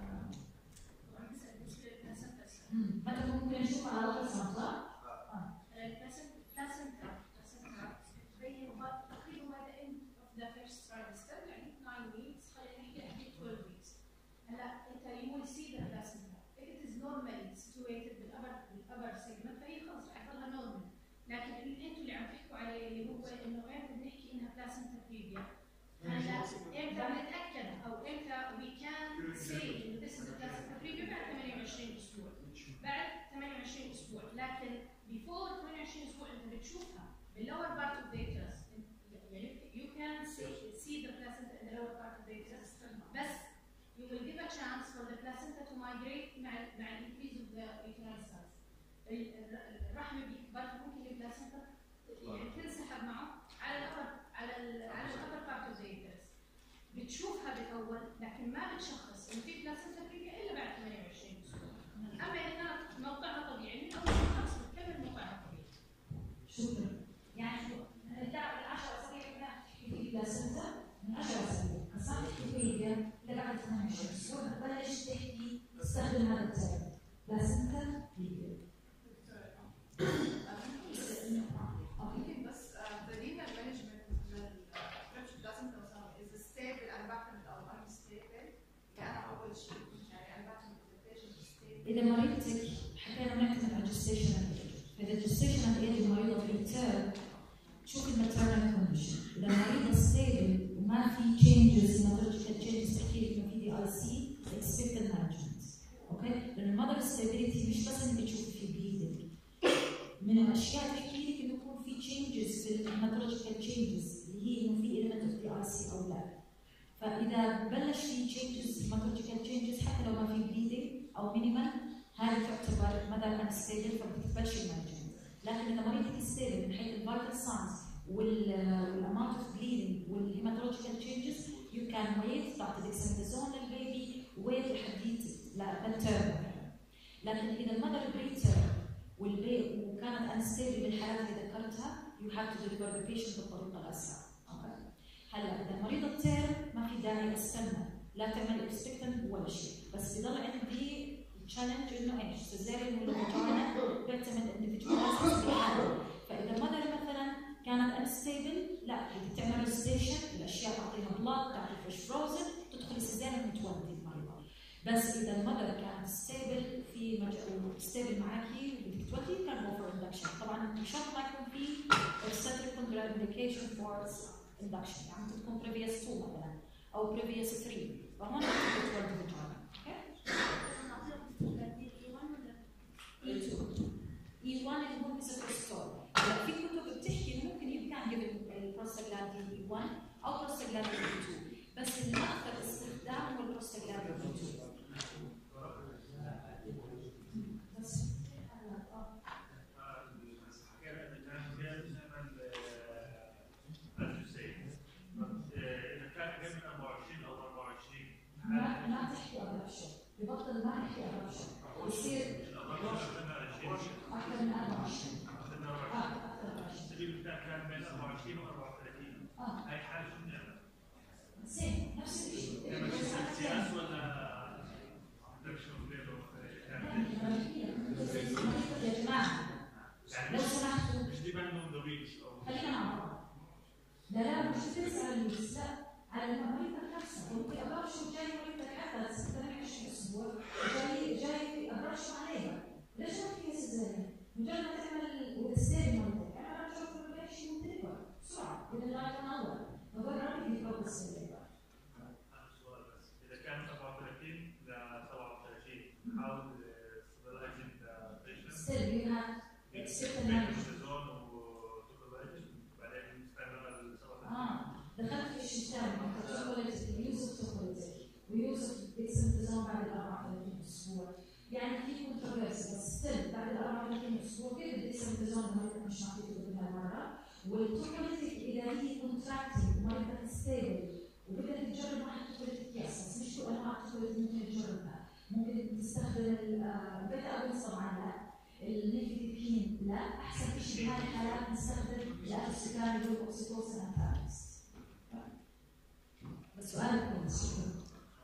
متى ممكن نشوفها على الألترا ساوند صح؟ بلاسنتا تبين تقريبا by the end of the first trimester يعني nine weeks خلينا نحكي twelve weeks. هلا انت you will see the placenta. If it is normally situated بالأبر بالأبر segment فهي خلص رح يضلها normal. لكن اللي انتم اللي عم تحكوا عليه اللي هو انه امتى بنحكي انها placenta previa. هلا امتى بنتأكد او امتى we can say انه this is a placenta previa بعد ثمانية وعشرين اسبوع. بعد ثمانية وعشرين اسبوع. لكن before ثمانية وعشرين اسبوع انت بتشوفها بالlower part of the uterus. يعني you can see, see the placenta in the lower part of the uterus. بس you will give a chance for the placenta to migrate مع مع increase of the uterine size. الرحم بيكبر ممكن البلاسنتا يعني تنسحب معه على الأبر على ال على الأبر part of the uterus. بتشوفها بالأول لكن ما بتشخص إنه في بلاسنتا بريفيا إلا بعد ثمانية وعشرين أسبوع. أما إذا كانت موقعها طبيعي من أول خلاص بتكمل موقعها طبيعي. شكرا. يعني نرجع من عشر أسابيع كنا نحكي في بلاسنتا من عشر أسابيع، بس ما تحكي بريفيا إلا بعد ثمانية وعشرين أسبوع. بلش تحكي تستخدم هذا الترم بلاسنتا بريفيا. ممكن بس تدريب المانجمنت للفرنش بلاسنتا مثلا إذا ستيبل أنا بعتمد أو أنا ستيبل يعني أول شيء يعني أنا بعتمد إذا مريضتك حكينا بنعتمد على الجستيشنال ايج. إذا الجستيشنال ايج المريضة في التيرم تشوف الماتيرنال كونديشن، اذا المريضه ستيبل وما في تشينجز هيماتولوجيكال تشينجز تحكي لك انه في دي اي سي اكسبكت المانجمنت. اوكي؟ لان المذر ستابيليتي مش بس انك تشوف في بليدنج، من الاشياء تحكي لك انه يكون في تشينجز في الهيماتولوجيكال تشينجز اللي هي انه في ايلمنت اوف دي اي سي او لا. فاذا بلش في تشينجز هيماتولوجيكال تشينجز حتى لو ما في بليدنج او مينيمال، هذه تعتبر مذر انستيبل فبتقبلش المانجمنت. لكن اذا مريضك ستيبل من حيث الفيتال ساينز والاماونت اوف بليدنج والهيماتولوجيكال تشينجز، يو كان ويت تعطي ديكساميثازون للبيبي ويت لحديت للتيرم. لكن اذا المذر بريتيرم والبيبي وكانت انستيبل بالحالات اللي ذكرتها، يو هاف تو ديليفر ذا بيشنت بالطريقه الاسرع. اوكي؟ هلا اذا المريض التيرم ما في داعي استنى، لا تعمل اكسبكتنت ولا شيء، بس بضل عندي تشالنج انه ايش؟ سيزاريان ولا فاجينا بيعتمد اندفيدوال بالحاله. فاذا المذر مثلا كانت انستيبل، لا بدك تعمل ريستيشن، الاشياء تعطيها بلاد، تعطي فريش فروزن، تدخل سيزاريان وتولدي المريضه. بس اذا المذر كانت ستيبل في مج... ستيبل معاكي وبدك تولدي، كان جو فور اندكشن. طبعا بشرط ما يكون في obstetric contraindication for induction، يعني تكون previous two مثلا او previous three، فهون بدك تولدي فاجينا. إي تو إي واحد اللي هو ميزوبروستول. هلا في كتب بتحكي انه ممكن يو كان جيف البروستاجلاندين إي واحد او بروستاجلاندين إي تو، بس اللي ما اكثر استخدام هو البروستاجلاندين إي تو. ما ما تحكي ابرشن، ببطل ما يحكي ابرشن، يصير أكثر من أربعة وعشرين. آه أكثر من عشرين. السبيل بتاعك كان بين أربعة وعشرين و أربعة وثلاثين. آه. هاي حالة شو بنعمل؟ سيم نفس الشيء. سياس ولا اندكشن وغيره؟ يا جماعة لو سمحتوا مش ديبان اون ذا ريتش أو خلينا مع بعض. لا لا مش بتسأل الناس، لا على مريضك نفسه. ممكن أبرشوا جاي مريضك حتى ستة عشر أسبوع جاي جاي أبرشوا عليها. ليش ما في سيزاريان؟ مجرد ما تعمل وتستلم مريضك، أنا برجع في البيت شيء وتكبر بسرعة إذا لا يتنور، فقول ربي يتوقف السيزاريان. سؤال بس، إذا كان أربعة وثلاثين ل سبعة وثلاثين حاول stabilizing the patient. Still you have accept the management. بعدين استعملنا ال سبعة وثلاثين. آه دخلت في الشيء الثاني، توكوليتك ويوز اوف توكوليتك ويوز اوف ديكساميثازون بعد ال أربعة وثلاثين أسبوع. يعني في كونتروفيرسي، بس ستيل بعد ال أربعة وثلاثين أسبوع كيف الديكساميثازون مريضك مش معطيته بالمرة، والتوكوليتك إذا هي كونتراكتنج ومريضك ستيبل وبدك تجرب واحد توكوليتك يس، بس مش كل أنواع التوكوليتك ممكن تجربها. ممكن تستخدم البيتا أجونست طبعا لا، النيفيديبين لا، أحسن شيء بهذه الحالات نستخدم الأسيتال والأوكسيتوسين أنتاجونست. بس سؤال كويس شكرا.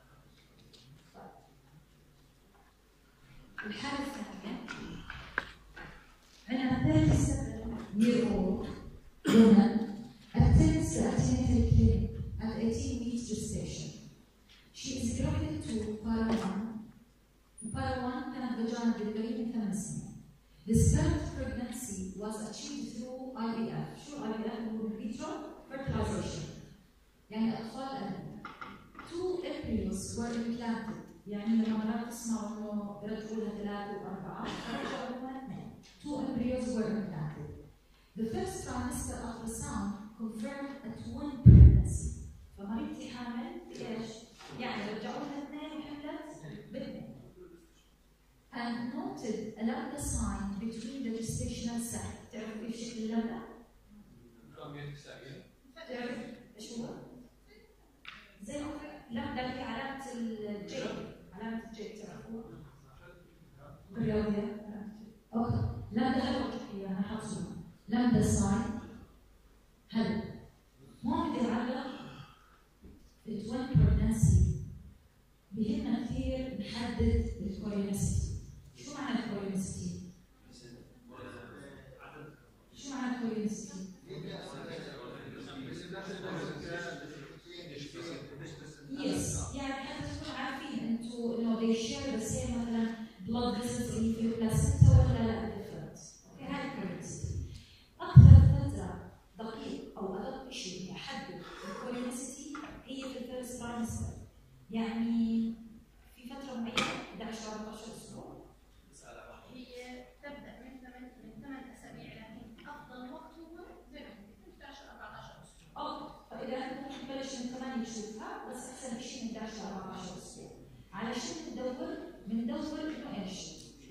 الحالة الثانية عندنا thirty-seven year old woman attends the antenatal clinic at eighteen weeks gestation. She is granted to para one. Para one كانت vaginal delivery من ثمان سنين. The third pregnancy was achieved through I V F. شو I V F؟ هو in vitro fertilization. يعني أطفال أدنى. Two embryos were implanted. يعني لما مرات تسمعوا إنه رجعوا لها ثلاثة وأربعة، رجعوا لها اثنين. Two embryos were implanted. The first trimester ultrasound confirmed a twin pregnancy. فمريضتي حامل بإيش؟ يعني رجعوا لها اثنين وحملت باثنين. And noted a lambda sign between the gestational sac. تعرف كيف شكل اللambda؟ تعرف ايش هو؟ زي ما قلت لامدا اللي علامة الجي، علامة الجي تعرفوها؟ بالرياضيات. اوكي، لامدا غير وضوحية انا حاطصها. لامدا ساين هلا هون بدي اعلق التوين بريجنسي بهمنا كثير نحدد الكوريونيسيتي. شو معنى الكوريونيسيتي؟ شو معنى الكوريونيسيتي؟ يس يعني حتى تكونوا عارفين انتم انه they share the same مثلا blood vessels اللي في البلاسينتا ولا لا different. اوكي هاي الكوريونيسيتي. اكثر فتره دقيقه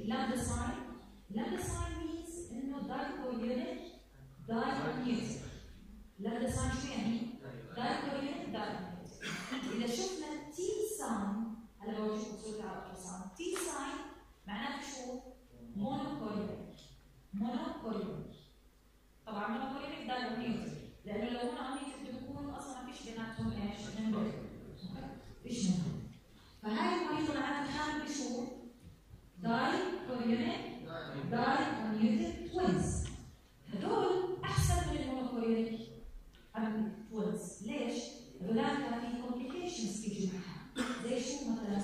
lambda sign. lambda sign means إنه dichorionic diamniotic. lambda sign شو يعني؟ dichorionic diamniotic. إذا شفنا T sign هلا بورجيكم صورة على الألتراساوند. T sign معناته شو؟ monochorionic. monochorionic. طبعا monochorionic diamniotic لأنه لو monochorionic بيكون أصلا ما فيش بيناتهم إيش؟ نمبر. فيش نمبر. فهاي المريضة معناتها حامل بشو؟ dichorionic diamniotic twins. هدول أحسن من المونوكوريونيك twins. ليش؟ هدولان كان في complications بيجوا معها. زي شو مثلا؟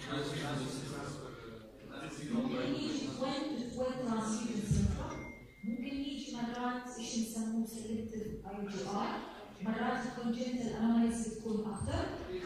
ممكن يجي twin twin transfusion syndrome. ممكن يجي مرات شيء يسموه selective I G R. مرات congenital anomalies بتكون أكثر.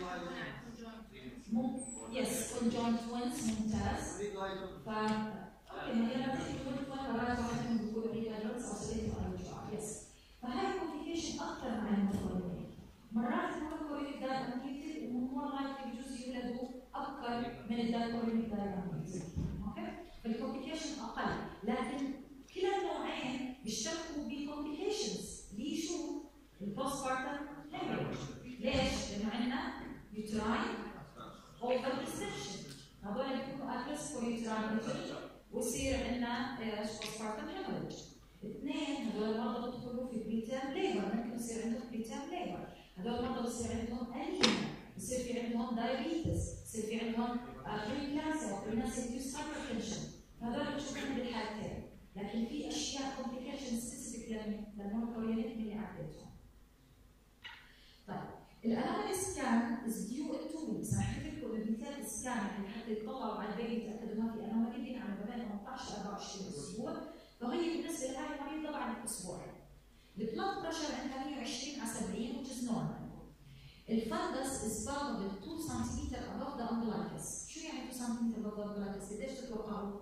يس conjoined twins ممتاز. ف اوكي ما يلا بتكون twin مرات واحد منهم بيكون reguidelines أو selective I G R. يس. فهاي complication أكثر مع المونوكوريونيك. مرات المونوكوريونيك diamniotic ومور لايكلي بجوز يولدوا أكثر من الدايكوريونيك diamniotic. اوكي؟ فالكومبليكيشن أقل، لكن كلا النوعين بيشتركوا بكومبليكيشنز اللي شو؟ البوست بارتم هيموريج. ليش؟ لأنه عندنا يوتراين اوفر ديسكشن. هذول بيكونوا ادرس فور يوتراين ويصير عندنا ايش؟ بوست بارتم هيموريج. اثنين هذول المرضى بيدخلوا في بريتيرم ليبر، ممكن يصير عندهم بريتيرم ليبر. هذول المرضى بصير عندهم انيميا، بصير في عندهم دايابيتس، بصير في عندهم بريكلاسيا بريناسيتيوس هايبرتنشن. هذول بنشوفهم بالحالتين، لكن في اشياء كومبليكيشن سبيسيفيك للمونوكوريونيك اللي عديتهم. طيب الانومالي سكان از ديو ان تو ويكس. انا حكيت لكم بالمثال السكان يعني حتى يطلعوا على البيبي يتاكدوا ما في انومالي بينعمل ما بين ثمانية عشر إلى أربعة وعشرين اسبوع، فهي بالنسبه لهي المريضه بعد اسبوعين. البلاد بريشر عندها مية وعشرين على سبعين which is normal. الفندس is found at two centimeters above the umbilicus. شو يعني two centimeters above the umbilicus؟ قديش تتوقعوا؟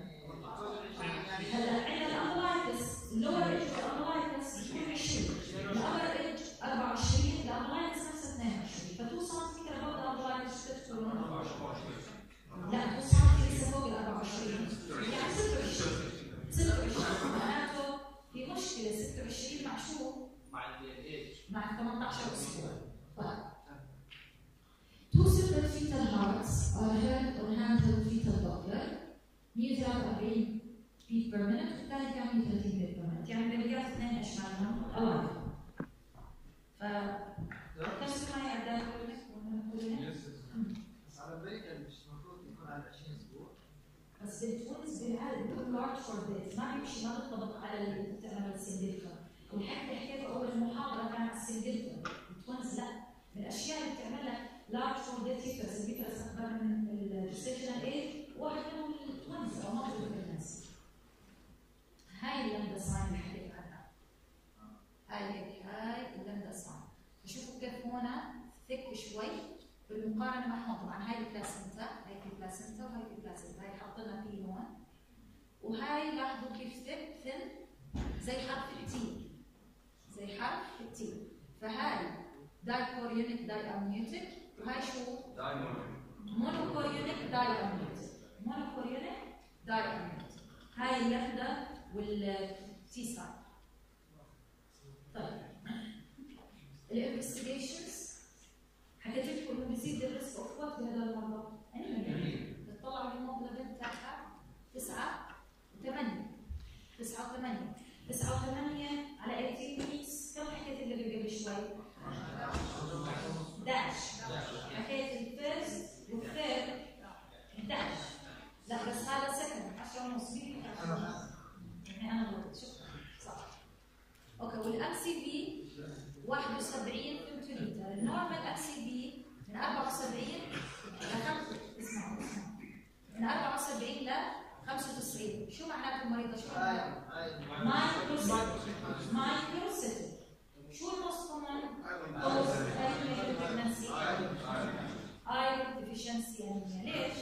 هلا عندنا الامبلايكس اللور ايدج الامبلايكس بيكون عشرين، الابر ايدج أربعة وعشرين، الامبلايكس نفسها اثنين وعشرين، ف two centimeters above the umbilicus بتكون لا two centimeters فوق ال أربعة وعشرين يعني ستة وعشرين. ستة وعشرين معناته في مشكله ستة وعشرين مع شو؟ مع الايدج مع ثمانية عشر اسبوع. طيب Two separate fetal hearts are held on handheld fetal Doppler مية وثلاثة وأربعين beat per minute والثاني كان مية وثلاثين beat per minute، يعني بنلقى اثنين اشمالهم alive. ف كم معي اعداد كلنا؟ على امريكا مش المفروض يكون على عشرين اسبوع. بس التوينز بالعاده بيكون لارج فور ديز، ما بيمشي ما بيطبق على اللي بتعمل السنجلتر. والحكي حكيته اول المحاضره كان على السنجلتر، التوينز لا. من الاشياء اللي بتعمل لك لارج فور ديز فيترس، الفيترس اكبر من الجستيشنال ايج، واحد منهم التوينز او مالتي بريجنسي. هاي اللمبدا ساين اللي حكيت عنها. هاي هيك هاي اللمبدا ساين. شوفوا كيف هون ثيك شوي بالمقارنه مع هون. طبعا هاي البلاسنتا، هاي البلاسنتا وهاي البلاسنتا، هاي حاطينها في هون. وهاي لاحظوا كيف ثيك ثن زي حرف التي، زي حرف التي. فهاي دايكوريونيك دايامنيوتيك، وهاي شو؟ مونوكوريونيك دايامنيوتيك. مونوكوريونيك دايامنيوتيك. هاي اللمبدا والتي ساين. طيب الانفستيجيشنز حكيت لكم انه بيزيد الريسك اوف وات بهذا المرضى؟ انيميا. بتطلعوا الهيموجلوبين تاعها تسعة وثمانية. تسعة وثمانية. تسعة وثمانية على ثمانية عشر ويكس، كم حكيت اللي قبل شوي؟ أحد عشر. حكيت الفيرست والثيرد أحد عشر. لا بس هذا سكند عشرة ونص. مين يعني انا غلطت. شكرا صح. اوكي والام سي بي واحد وسبعين فيمتوليتر. النورمال ام سي بي من أربعة وسبعين ل خمسة. اسمعوا اسمعوا من أربعة وسبعين ل خمسة وتسعين. شو معناته المريضه؟ شو معناته؟ مايكروسيتك. مايكروسيتك. شو الموست كومن كوز انيميا بريجنسي؟ ايرون ديفيشنسي انيميا. ليش؟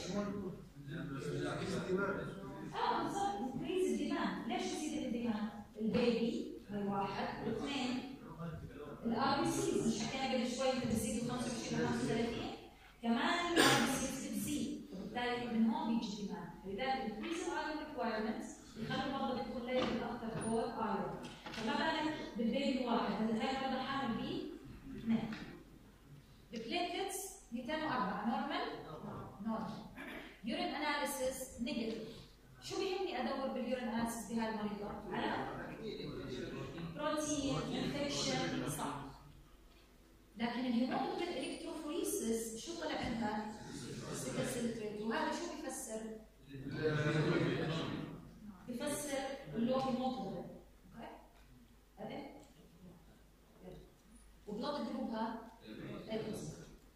اه بالضبط انكريز الديماند. ليش يزيد الديماند؟ البيبي هي واحد، واثنين الار بي سيز مش حكينا قبل شوي بتزيد من خمسة وعشرين ل خمسة وثلاثين، كمان الار بي سيز بتزيد، وبالتالي من هون هون بيجي ديماند، فلذلك increase iron requirements يخلي المرضى بيكون ليفل اكثر فور ايرون. فما بالك بالبيبي الواحد، هذا هاي المرضى حامل بيه اثنين. البليتلتس مئتين وأربعة نورمال؟ نورمال. يورين اناليسيس نيجاتيف. شو بيهمني ادور باليورين اناليسيس بهاي المريضه؟ على بروتين، انفكشن، صح. لكن الهيموجلوبين الكتروفوريسيس شو طلع عندها؟ سيكل سيل تريت، وهذا شو بيفسر؟ بيفسر اللو هيموجلوبين، اوكي؟ هذا؟ وبلاد جروبها ايبوس.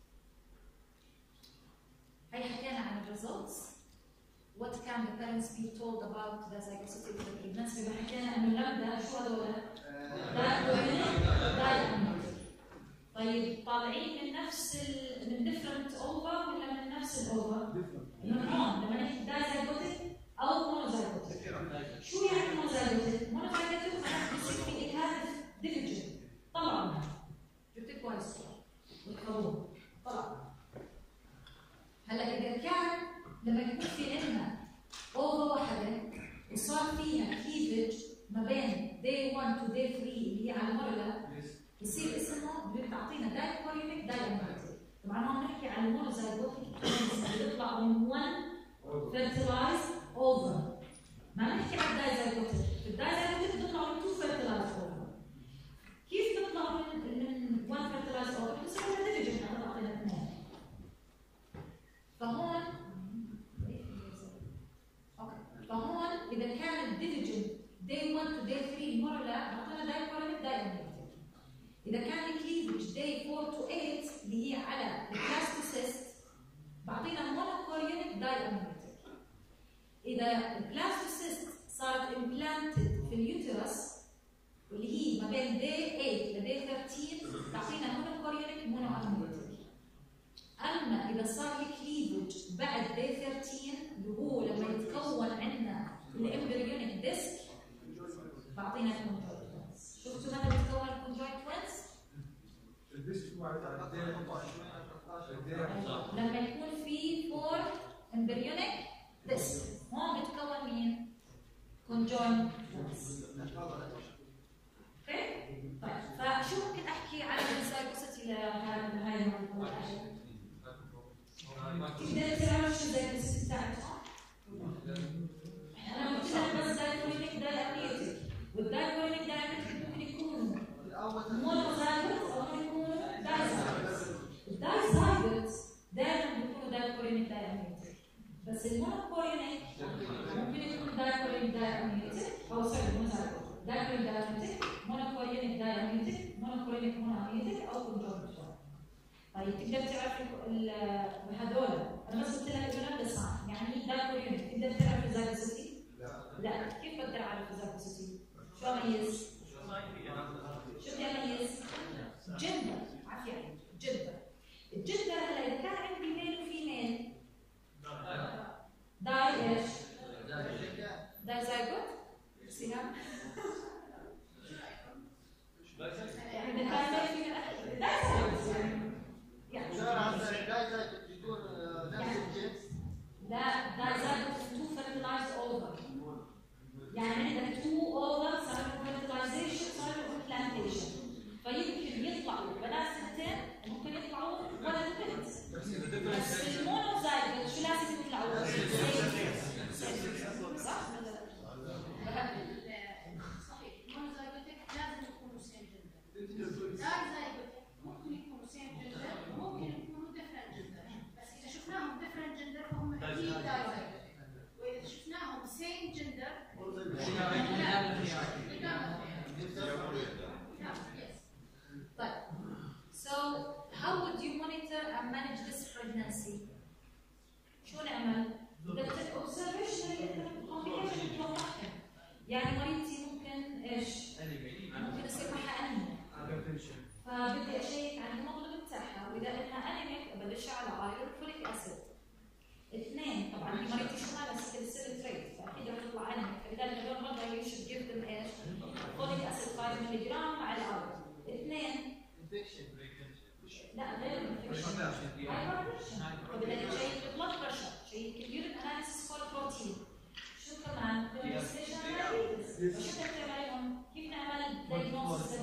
هي حكينا عن الريزلتس. What can the parents be told about the zygosity of the pregnancy؟ بما حكينا انه اللمده شو هذول؟ دايجونال. طيب طالعين من نفس ال من different اوفر ولا من نفس الاوفر؟ من هون لما نحكي دايزايجوتيك او مونوزايجوتيك. شو يعني مونوزايجوتيك؟ مونوزايجوتيك معناته بصير في اجهاد ديفيجن. طلعوا منها. جبت لك كويس السؤال. وتقووه. طلعوا. هلا اذا كان لما يكون في عندنا اوفر واحده وصار فيها كليفج ما بين day one to day three اللي هي على المرله يصير اسمه بتعطينا دايكوريونيك داياميتر. طبعا هون بنحكي عن المونوزايجوتيك اللي بيطلع من one fertilized اوفر. ما بنحكي عن الدايزايجوتيك، الدايزايجوتيك بيطلعوا من two fertilized اوفر. كيف بيطلعوا من من one fertilized اوفر؟ بصير لنا ديفيجن احنا اعطينا اثنين. فهون اوكي فهون اذا كان الديفيجن day one to day three المرله اعطينا دايكوريونيك داياميتر. إذا كان الكليفج day four to eight اللي هي على البلاستوسيست بعطينا مونوكوريونيك داياميتر. إذا البلاستوسيست صارت امبلانتد في اليوترس واللي هي ما بين day eight ل day thirteen تعطينا مونوكوريونيك مونواميتر. أما إذا صار الكليفج بعد day thirteen اللي هو لما يتكون عندنا الامبريونيك ديسك بعطينا كونجوينت. شفتوا متى بتكون الكونجوينت توينز؟ الديسك هو على لما يكون في فور امبريونيك ديسك هون بتكون مين؟ كونجوينت توينز. اوكي؟ طيب فشو ممكن احكي على الزايجوسيتي لهاي الموضوع؟ تقدر تعرف شو الزايجوسيتي بتاعتها؟ انا قلت لك بس دايكوريونيك داياميتر والدايكوريونيك داياميتر ممكن يكونوا مونوزايجوت او ممكن يكونوا دايزايجوت. الدايزايجوت دائما بيكونوا دايكوريونيك داياميتر بس المونوكوريونيك ممكن يكون دايكوريونيك داياميتر او سوري مونوزايجوت دايكوريونيك داياميتر مونوكوريونيك داياميتر مونوكوريونيك مونواميتر او كونجوينت. طيب تقدر تعرف هذول انا بس قلت لك انه نفس يعني دايكوريونيك تقدر تعرف الزايجوسيتي؟ لا. كيف بقدر اعرف الزايجوسيتي؟ شو اميز؟ شو بدي اميز؟ جندر. عافيه جندر. الجندر هلا اذا كان عندي ميل وفيميل داي ايش؟ دايزايجوت؟ سهام؟ يعني اذا كان ميل وفيميل دايزايجوت يعني دايزايجوت يكون نفس الجنس؟ لا دايزايجوت تو فيرتلايزد اوفر. يعني عندك تو اوفر صاروا فيرتلايزيشن صاروا امبلانتيشن فيمكن يطلعوا بنات سنتين ممكن يطلعوا ولد وبنت. بس المونوزايجوت شو لازم يطلعوا؟ صح ولا لا؟ صحيح المونوزايجوتيك لازم يكونوا سيم جندر. دايزايجوتيك ممكن يكونوا سيم جندر وممكن يكونوا ديفرنت جندر. بس اذا شفناهم ديفرنت جندر فهم اكيد دايزايجوتيك. واذا شفناهم سيم جندر طيب so how would you monitor and manage this pregnancy؟ شو نعمل؟ بدك observation complication توضحها. يعني مريضتي ممكن ايش؟ ممكن يصير معها انيميا. فبدي اشيك على الهيموجلوبين بتاعها واذا لها انيميا ببلشها على ايرون فوليك اسيد. اثنين طبعا هي مريضتي شو مالها سكيل سيل تريت فاكيد رح تطلع انيميا فلذلك هذول المرضى يو شود جيف ذم ايش؟ فوليك اسيد خمسة مللي جرام مع الايرون. اثنين لا غير الانفكشن هايبرتنشن فبدك تشيك البلد بريشر تشيك اليورين اناليسيس بروتين. شو كمان؟ ديمونستريشن دايابيتس. وشو بدك تعملهم؟ كيف نعمل دايجنوستس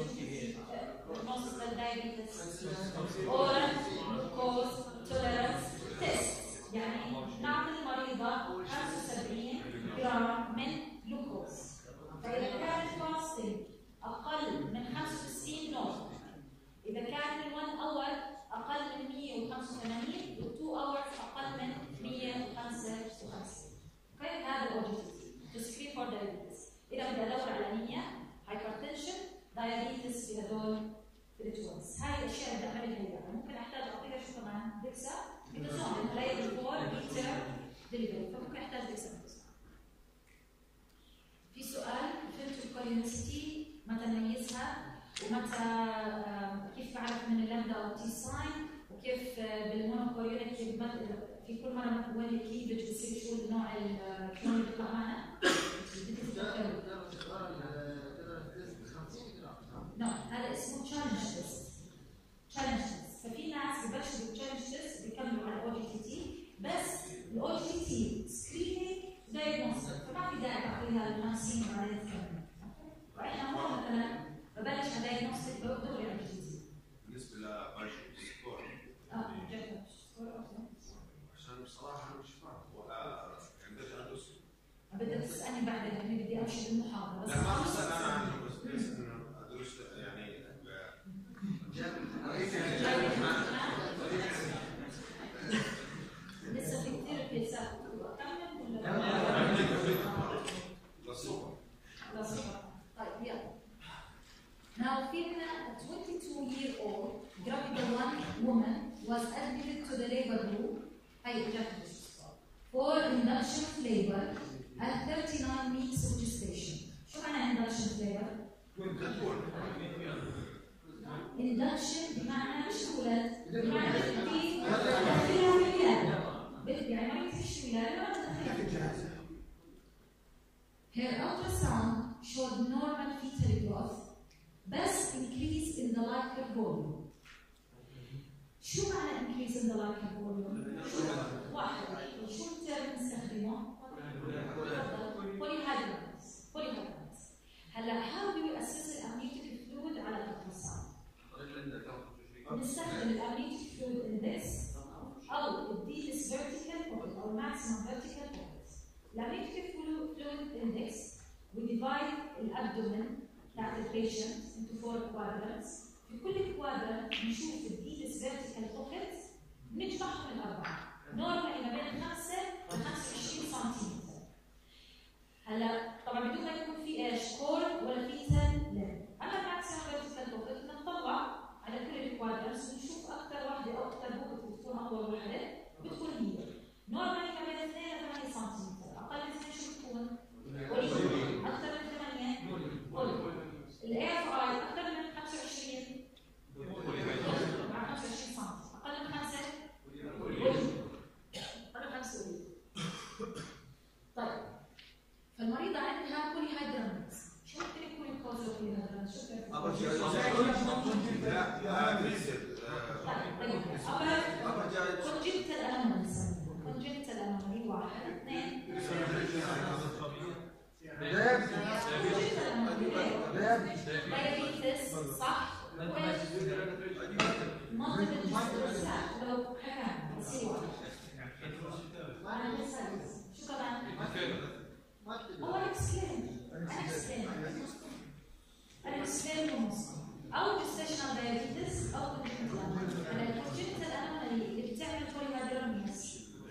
للدايابيتس؟ اورال جلوكوز توليرانس تيست. يعني نعطي المريضة خمسة وسبعين جرام من جلوكوز. فإذا كانت فاستنج أقل من خمسة وتسعين نقطة، إذا كان من واحد اور أقل من مية وخمسة وثمانين و اثنين اورز أقل من مية وخمسة وخمسين. اوكي هذا الأوبجيكتيف to screen for diabetes. إذا بدي أدور على أنيميا، hypertension، diabetes في هذول التوانس. هاي الأشياء اللي بعملها هي. ممكن أحتاج أعطيها شو كمان؟ دكسا بيتزون هي الفور بيتر ديليفري، فممكن أحتاج دكسا. في سؤال فهمتوا الكولينيسيتي متى نميزها ومتى كيف بعرف من اللامدا او تي ساين وكيف بالمونوكوريونيك في كل مره وين الكليفج بصير شو النوع الكلون اللي بيطلع معنا؟ نعم هذا اسمه تشالنج تيست. تشالنج تيست ففي ناس ببلشوا بالتشالنج تيست بيكملوا على الاو جي تي تي بس الاو جي تي تي سكرينينج دايجنوستيك فما في داعي تعطيها ال خمسين وبعدين تكمل. فاحنا هون مثلا ببلش على دايجنوستيك بدوري على الجديد. بالنسبه لبرشا سكور اه جد سكور عشان بصراحه انا مش فاهم ولا عندك ادوس. بدك تسالني بعدين لاني بدي امشي بالمحاضره بس لا ما بسال انا عنه بس بس انه ادوس يعني لسه في كثير كيسات اكمل ولا لا صوره لا صوره. طيب يلا. Now, a twenty-two year old Gravidawan woman was admitted to the labor room for induction of labor at thirty-nine weeks of gestation. شو معنى induction of labor؟ induction بمعنى مش ولد، بمعنى بدي أدخلها بالولادة. بدي يعني ما يصيرش ولادة ولا تدخلها. Her ultrasound showed normal fetal growth. بس increase in the lighter volume. شو معنى increase in the lighter volume؟ واحد شو الترم نستخدمه؟ polyhydramnios. polyhydramnios. هلا how do we assess the amniotic fluid على الالتراساوند؟ نستخدم الامنيوتيك fluid index أو الديلس vertical pocket أو maximum vertical pocket. الامنيوتيك fluid index we divide الابدومين بتاعت البيشنت into four quadrants. في كل كوادرانت نشوف الديلس فيرتيكال بوكيت بنجمعهم الاربعه. نورمالي ما بين خمسة و خمسة وعشرين سنتيمتر. هلا طبعا بدون ما يكون في ايش؟ كور ولا فيتال لين. اما الماكسيمم فيرتيكال بوكيت بنطلع على كل الكوادرانتس ونشوف اكثر وحده او اكثر بوكيت بتكون اطول وحده بتكون هي. نورمالي ما بين اثنين و ثمانية سنتيمتر. اقل من اثنين شو بتكون؟ وليد. اكثر من ثمانية وليد. الاي اف اي اكثر من خمسة وعشرين مع خمسة وعشرين سم. اقل من خمسة اقل من خمسة وليد. طيب فالمريضه عندها polyhydramnios. شو ممكن يكون الكوز اوف polyhydramnios؟ شو بتعرفوا؟ طيب congenital anomalies. congenital anomaly واحد اثنين دايابيتس صح؟ منطقة الجسد لو حكانا يصير واحد. وأنا لسه شو كمان؟ هو اكسلين اكسلين اكسلين ونص أو gestational diabetes أو congenital anomaly. هلا الcongenital anomaly اللي بتعمل polyhydramnios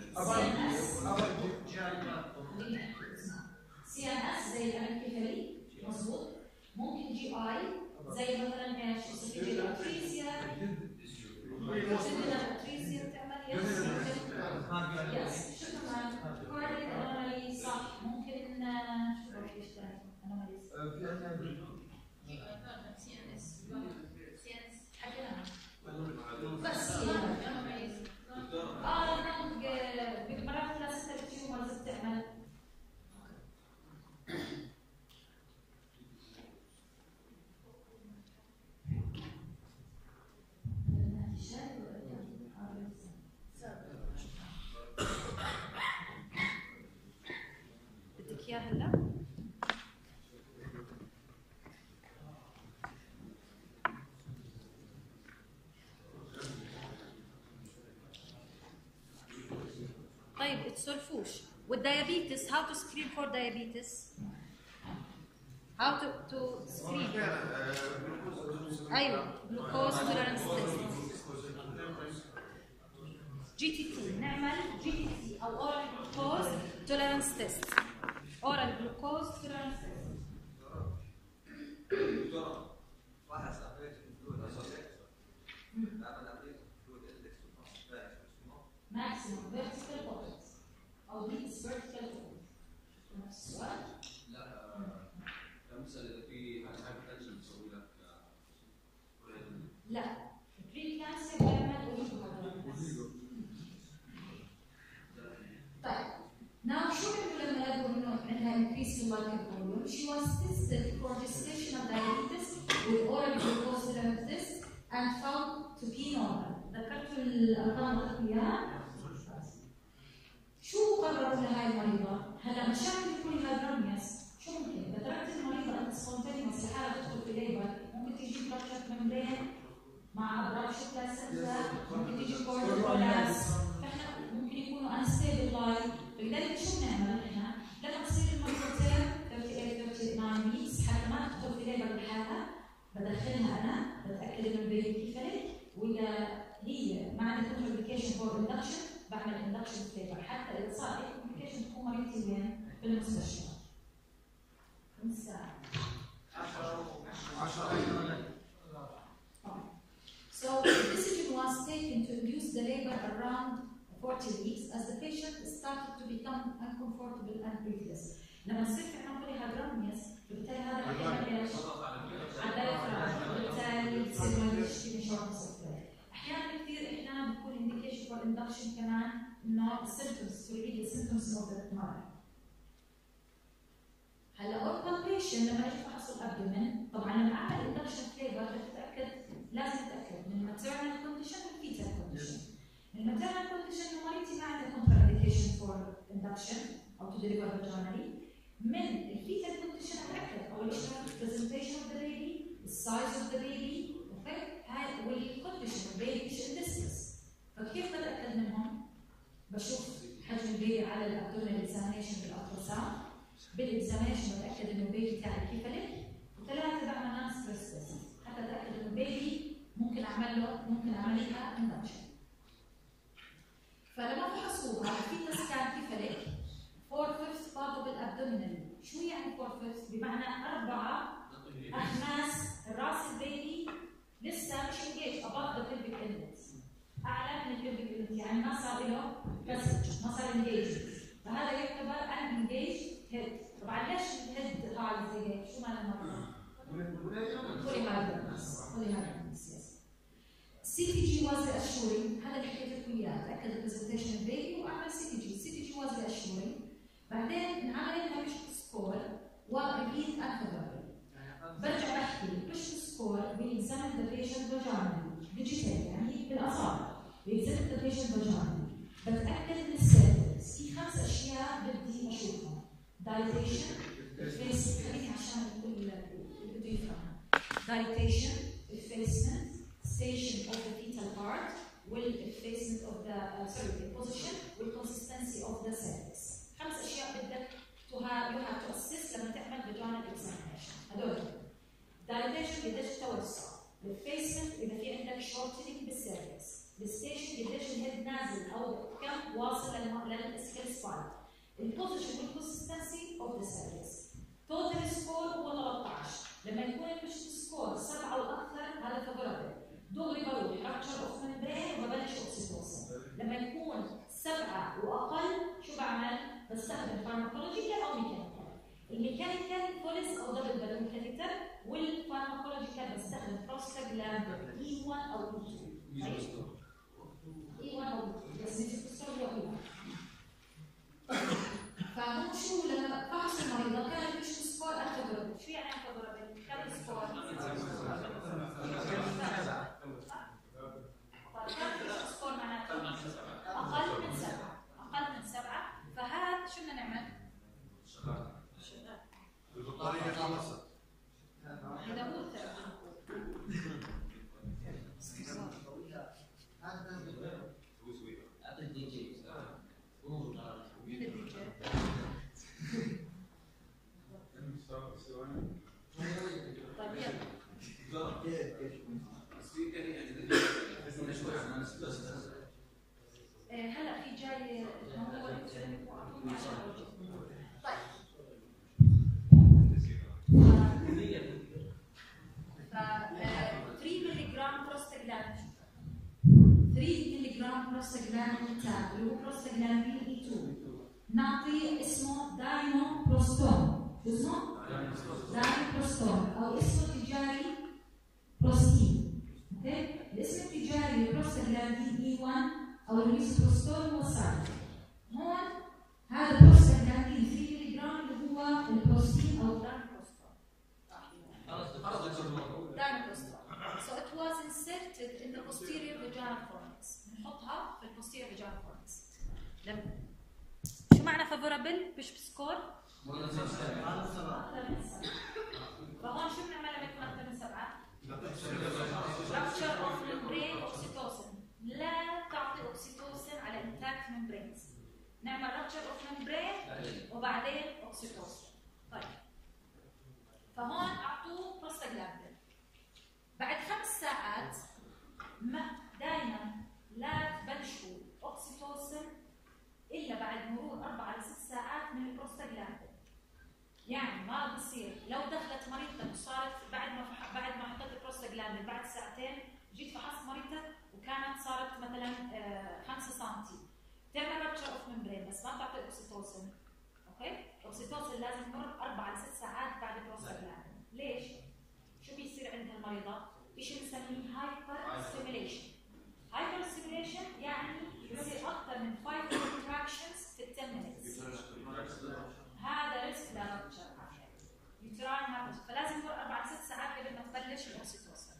سي ان اس زي الانكفالي مظبوط. ممكن جي اي زي مثلا ايش؟ اسوفيجيال اتريزيا. اسوفيجيال اتريزيا بتعمل يس يس. شو كمان؟ كارديك انومالي صح. ممكن شو ايش ثاني؟ انوماليز في عندنا سي ان اس سي ان اس حكينا بس اه نعم مرات ثلاثة تيومرز بتعمل هلا؟ طيب تصرفوش والdiabetes how to screen for diabetes how to to screen ايوه glucose tolerance test جي تي تي نعمل جي تي تي او oral glucose tolerance test oral glucose tolerance test maximum vertical point او least vertical point نفس السؤال؟ لا كمثال اذا في هايبرتنشن بتسوي لك لا بري كانسر بيعمل اوليجو. طيب now شو بيعملوا لما يلاقوا انه عندها increase في الماركت فوليوم؟ she was tested for gestational diabetes with oral glucose tolerance test and found to be normal. ذكرتوا الارقام اللي قلت اياها؟ شو قرروا لهي المريضه؟ هلا مشاكل البوليهايدرامياس شو ممكن؟ اذا تركت المريضه انت سبونتينيوس لحالها تدخل في ليبر ممكن تيجي بلوكات ممبرين مع اضرار شكلها سكتة، ممكن تيجي كورتيكولاس، فاحنا ممكن يكونوا انستيبل لايف، فلذلك شو بنعمل احنا؟ لما تصير المريضه ثلاثة وثلاثين تسعة ويكس حتى ما تدخل في ليبر لحالها بدخلها انا بتاكد انه البيبي كيفلت واذا هي ما عندها كونترابيكيشن فور اندكشن بعمل اندكشن فيبر حتى اذا صار اي كومبليكيشن تكون مريضتي وين؟ في المستشفى. كم ساعة؟ عشرة. So the decision was taken to induce the labor around forty weeks as the patient started to become uncomfortable and breathless. لما تصير في عندنا بوليهايدرامياس بالتالي هذا بيعمل ايش؟ على الدايفرام بالتالي تصير ما يشتكي شورتنس اوف بريث. احيانا كثير احنا بنكون انديكيشن فور اندكشن كمان انه السيمبتومز تريد السيمبتومز اوف ذا مرض. هلا اوربان بيشن لما اجي افحص الابدومن طبعا لما اعمل اندكشن فليبر بتتاكد لازم اتاكد من الماتيرنال كونديشن والفيتال كونديشن. الماتيرنال كونديشن انه مريضتي ما عندها كونترا انديكيشن فور اندكشن او تو ديليفر فاجينالي. من الفيتال كونديشن اتاكد اول شيء البرزنتيشن اوف ذا بيبي، السايز اوف ذا بيبي، اوكي؟ هاي والكونديشن البيبي مش اندسكس. فكيف بتاكد منهم؟ بشوف حجم البيبي على الابدومينال اكزامينشن بالالتراساوند، بالاكزامينشن بتاكد انه البيبي تاعي كيفلت، وثلاثه بعمل نان ستريس تيست حتى اتاكد انه البيبي ممكن اعمل له ممكن اعملها اندكشن. فلما فحصوها الفيتس كان كيفلت فور فيفث بارت بالابدومينال. شو يعني فور فيفث؟ بمعنى اربعه اخماس راس البيبي لسه مش انجيج above the pelvic inlet، اعلى من البيبك inlet، يعني ما صار له بس ما صار انجيج، فهذا يعتبر ان انجيج هيد. طبعا ليش الهيد هاي زي هيك؟ شو معنى المرض؟ بوليهايدراميس. بوليهايدراميس يس. سي تي جي واز reassuring، هذا اللي حكيت لكم اياه، تاكد البرزنتيشن البيبي واعمل سي تي جي، سي تي جي واز reassuring. بعدين انعمل لها بيش سكور وريبيت انفيربل. برجع بحكي بيش سكور بيكزامن ذا بيشنت فاجينالي ديجيتال يعني بالاصابع، بيكزامن ذا بيشنت فاجينالي، بتاكد من السيرفكس. في خمس اشياء بدي اشوفهم: دايليتيشن، فيس، خليني عشان الكل بده يفهمها. دايليتيشن، effacement, station of the fetal part, والeffacement of the uh, sorry the position, والconsistency of the cervix. خمس اشياء بدك to have you have to assess لما تعمل vaginal examination. هدول dilatation قديش توسع، effacement اذا في عندك shortening بالسيرفكس، الستيشن قديش الهيد نازل او كم واصل للاسكال سباين، البوزيشن والكونسستنسي اوف ذا سيرفكس. توتال سكور هو ثلاثة عشر، لما يكون البيشنت سكور سبعة واكثر هذا فيفورابل، دغري بروح رابتشر اوف ممبرين وببلش اوكسيتوسن. لما يكون سبعة واقل شو بعمل؟ بستخدم فارماكولوجيكال او ميكانيكال. الميكانيكال بوليس او دبل بالون كاتيتر، والفارماكولوجيكال بستخدم بروستاجلاند اي واحد او اي اثنين. اي واحد او اي بس ميزوستول هو اي واحد. فهو شو لما فحص المريضه كان البيش سكور انفيفورابل. شو يعني انفيفورابل؟ كم سكور؟ سكور معناته اقل من سبعه، اقل من سبعه، فهذا شو بدنا نعمل؟ هذا هو الثيرد. هلا في جاي هو طيب ف ثلاثة ملي جرام بروستاجلاندين ثلاثة ملي جرام بروستاجلاندين تاب اللي هو بروستاجلاندين اي اثنين نعطي اسمه داينو بروستون. شو اسمه؟ داينو بروستون او اسمه التجاري بروستين. اوكي؟ الاسم التجاري للبروستاجلاندين اي واحد او الميسوبروستول هو صار. هون هذا بروستاجلاندين ثلاثة ملي جرام اللي هو البروستين او داينوبروستول. داينوبروستول. So it was inserted in the posterior vaginal fornix. نحطها في البوستيريور vaginal fornix. لما شو معنى favorable؟ مش بسكور؟ فهون شو بنعمل لما يكون اكثر من سبعه؟ rupture of membrane oxytocin. لا تعطي اوكسيتوسين على intact membranes. نعمل rupture of membrane وبعدين اوكسيتوسين. طيب فهون اعطوه بروستاجلاندين. بعد خمس ساعات ما دائما لا تبلشوا اوكسيتوسين الا بعد مرور اربع الى ست ساعات من البروستاجلاندين. يعني ما بصير لو دخلت مريضتك وصارت بعد ما فح... بعد ما حطيت البروستاجلاندين بعد ساعتين جيت فحصت مريضتك وكانت صارت مثلا خمسة سم تعمل رابتشر اوف ممبرين بس ما تعطي اوكسيتوسين. اوكي؟ الاوكسيتوسين لازم يمر اربع الى ست ساعات بعد البروستاجلاندين. ليش؟ شو بيصير عند المريضه؟ شيء بنسميه هايبر ستيميليشن. هايبر ستيميليشن يعني بصير اكثر من خمس contractions في عشر minutes. هذا ريسك لرابتشر يوتراين هابت. فلازم يمر اربع ست ساعات قبل ما تبلش الاوكسيتوسين.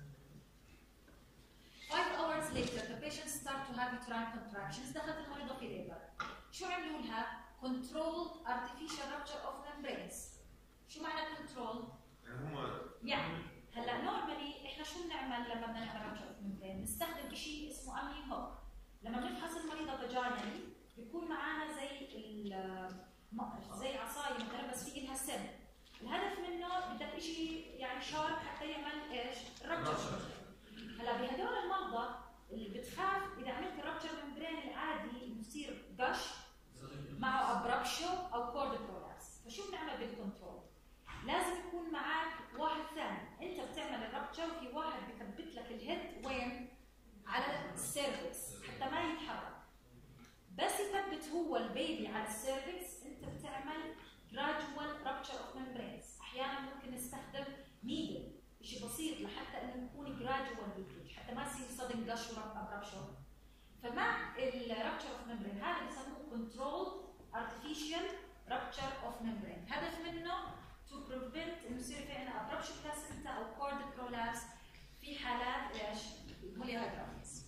five hours later the patient start to have uterine contractions. دخلت المريضه في ليبر. شو عملوا لها؟ controlled artificial rupture of membranes. شو معنى control؟ يعني هلا نورمالي احنا شو بنعمل لما بدنا نعمل rupture of membrane؟ بنستخدم شيء اسمه امني هوك. لما بنفحص المريضه فاجينالي بيكون معانا زي زي عصايه مثلا بس في لها سم. الهدف منه بدك شيء يعني شارب حتى يعمل ايش؟ ربتشر. هلا بهدول المرضى اللي بتخاف اذا عملت الربتشر ممبرين العادي انه يصير قش معه ابربشو او كورد برولابس. فشو بنعمل بالكنترول؟ لازم يكون معك واحد ثاني. انت بتعمل الربتشر وفي واحد بثبت لك الهيد وين؟ على السيرفكس حتى ما يتحرك. بس يثبت هو البيبي على السيرفكس انت بتعمل gradual rupture of membranes. احيانا ممكن نستخدم نيدل شيء بسيط لحتى انه يكون gradual leakage حتى ما يصير sudden gush ورابشر. فمع الرابتشر اوف ممبرين هذا بسموه controlled artificial rupture of membrane. هدف منه to prevent انه يصير في عندنا abruption placenta او cord prolapse في حالات ايش؟ polyhydramnios.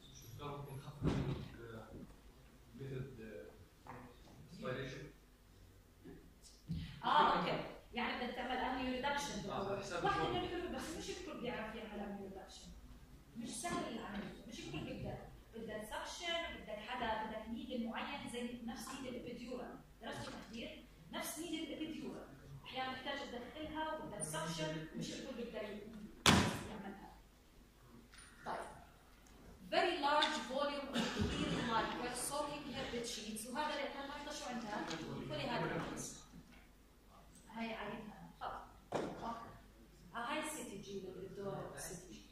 اه اوكي يعني بدك تعمل امنيو ريدكشن واحد من الكل بس مش الكل بيعرف يعمل امنيو ريدكشن. مش سهل العمل مش الكل بيقدر. بدك سكشن بدك حدا بدك نيدل معين زي نفس نيدل الابيديورال. درست تخدير نفس نيدل الابيديورال احيانا بتحتاج تدخلها وبدك سكشن مش الكل بيقدر يعملها. طيب very large volume of clear liquid soaking her bed sheets وهذا اللي كان ما شو عندها polyhydramnios. هاي عينها خلاص. هاي سي تي جي بالدور سي تي جي.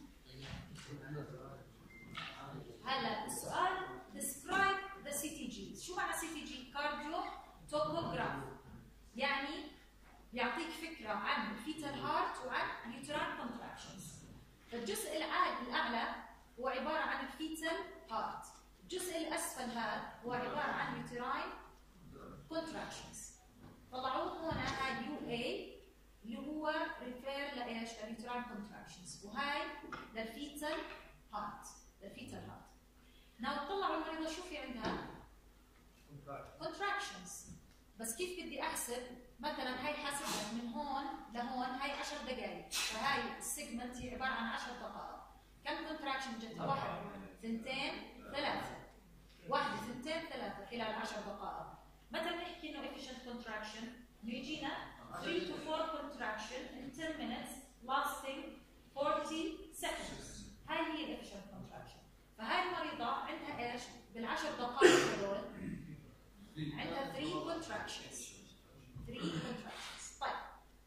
هلا السؤال describe the سي تي جي. شو معنى سي تي جي؟ كارديو توبوغراف. يعني يعطيك فكره عن الفيتال هارت وعن اليوتراين كونتراكشنز. الجزء الاعلى هو عباره عن الفيتال هارت. الجزء الاسفل هذا هو عباره عن اليوتراين كونتراكشنز. طلعوه هنا هاي يو اي اللي هو ريفير لايش؟ لليوتراين كونتراكشنز وهاي للفيتال هارت. للفيتال هارت. ناو طلعوا المريضه شو في عندها؟ كونتراكشنز. بس كيف بدي احسب؟ مثلا هاي حاسبها من هون لهون هاي عشر دقائق، فهاي السيجمنت هي عباره عن عشر دقائق. كم كونتراكشن جتها؟ واحد، ثنتين، ثلاثه. واحده، ثنتين، ثلاثه خلال عشر دقائق. مثلا نحكي انه efficient contraction يجينا three to four contraction in ten minutes lasting forty seconds. هاي هي الافيشنت كونتراكشن. فهاي المريضه عندها ايش؟ بالعشر دقائق هذول عندها three contractions. three contractions. طيب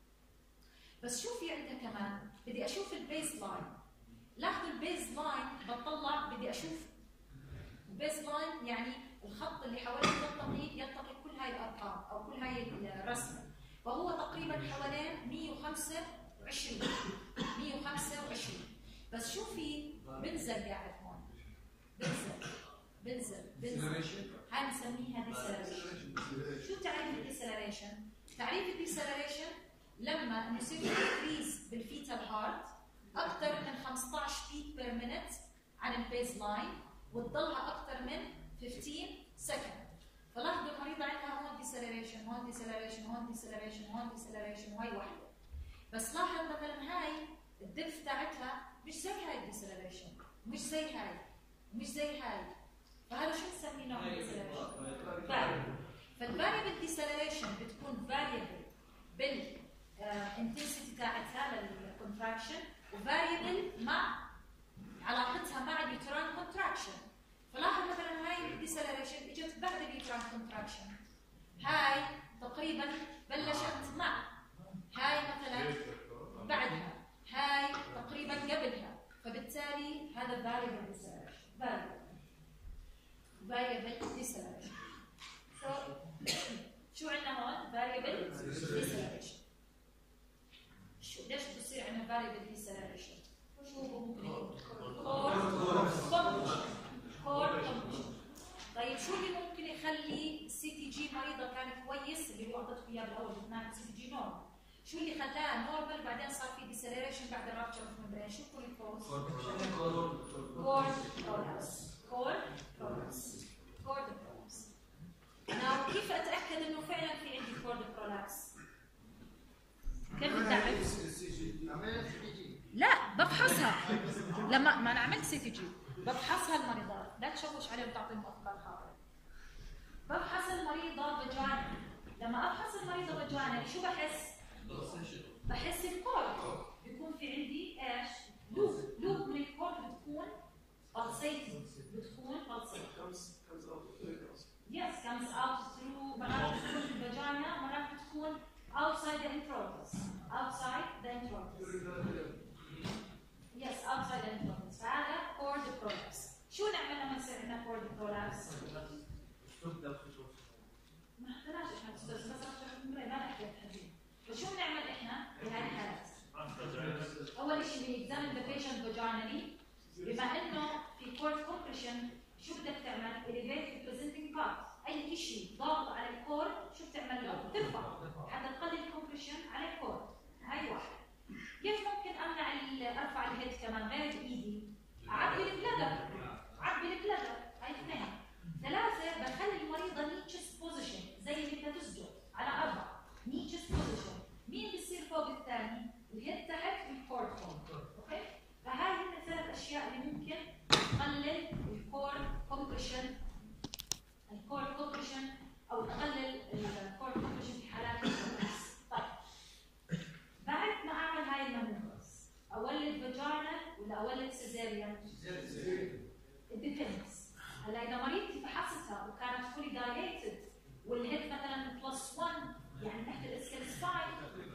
بس شو في عندها كمان؟ بدي اشوف البيز لاين. لاحظوا البيز لاين بطلع بدي اشوف البيز لاين يعني الخط اللي حوالين يلتقي يلتقي كل هاي الارقام او كل هاي الرسمه، وهو تقريبا حوالين مية وخمسة وعشرين. مية وخمسة وعشرين. بس شو في؟ بنزل قاعد هون. بنزل بنزل بنزل. هاي بنسميها ديسلريشن. شو تعريف الديسلريشن؟ تعريف الديسلريشن لما يصير في انكريز بالفيتال هارت اكثر من خمسطعش بيت بير مينت عن البيز لاين وتضلها اكثر من خمستاشر سكند. فلاحظوا المريضه عندها هون ديسلريشن، هون ديسلريشن، هون ديسلريشن، هون ديسلريشن، وهي وحده. بس لاحظ مثلا هاي الدف تاعتها مش زي هاي الديسلريشن، مش زي هاي، مش زي هاي. فهذا شو بنسميه نوع الديسلريشن؟ فاريبل. فالفاريبل ديسلريشن بتكون فاريبل بالانتنسيتي تاعتها للكونتراكشن وفاريبل مع علاقتها مع اليوتران كونتراكشن. فلاحظ مثلا هاي الديسلريشن اجت بعد اليوتران كونتراكشن. هاي تقريبا بلشت مع هاي مثلا بعدها، هاي تقريبا قبلها، فبالتالي هذا variable deceleration. variable variable deceleration. so شو عندنا هون؟ variable deceleration. شو ليش بصير عندنا variable deceleration؟ وشو هو ممكن يكون؟ core combustion. طيب شو اللي ممكن يخلي السي تي جي مريضه كان كويس اللي هو اعطيتكم اياه بالاول قلنا السي تي جي نورمال، شو اللي خلاها نورمال بعدين صار في ديسلريشن بعد الرابتشر اوف ممبرين؟ شو كل الكوز؟ كور برولابس. كور برولابس. كور برولابس. ناو كيف اتاكد انه فعلا في عندي كور برولابس؟ كيف بتعرف؟ لا بفحصها. لما ما انا عملت سي تي جي بفحصها المريضات، لا تشوش عليهم تعطيهم افكار خاطئه. بفحص المريضه فاجانا. لما افحص المريضه فاجانا شو بحس؟ بحس الكورد بيكون في عندي ايش؟ لوب. لوب من الكورد بتكون pulsating. بتكون pulsating. Yes, comes out through مرات بتكون في الفاجانا، مرات بتكون outside the introitus. outside the introitus. Yes, outside the introitus. فهذا cord prolapse. شو نعمل لما يصير عندنا cord prolapse؟ ما احتاجناش احنا نستخدم بس رابتشر ما نحكي الحديد. فشو بنعمل احنا بهاي الحالات؟ اول شيء بنexamine the patient vaginally. بما انه في cord compression شو بدك تعمل؟ elevate the presenting part. اي شيء ضاغط على الكورد شو بتعمل له؟ بترفع حتى تقلل الكومبريشن على الكورد. هاي واحد. كيف ممكن امنع ارفع الهيد كمان غير بايدي؟ اعبي البلدر. اعبي البلدر. هاي اثنين. ثلاثه بخلي المريضه ني تشست بوزيشن زي اللي بدها تسجد على اربع. ني تشست بوزيشن. مين بيصير فوق الثاني؟ الهيد تحت والكورد فوق. اوكي؟ فهاي هن الثلاث اشياء اللي ممكن تقلل الكورد كومبريشن. الكورد كومبريشن او تقلل الكورد كومبريشن في حالات الكورس. طيب بعد ما اعمل هاي المانوفرز اولد فاجينال ولا اولد سيزيريان؟ الديبندز. هلا اذا مريضتي فحصتها وكانت فولي دايليتد والهيد مثلا بلس واحد يعني تحت الاسكال سباين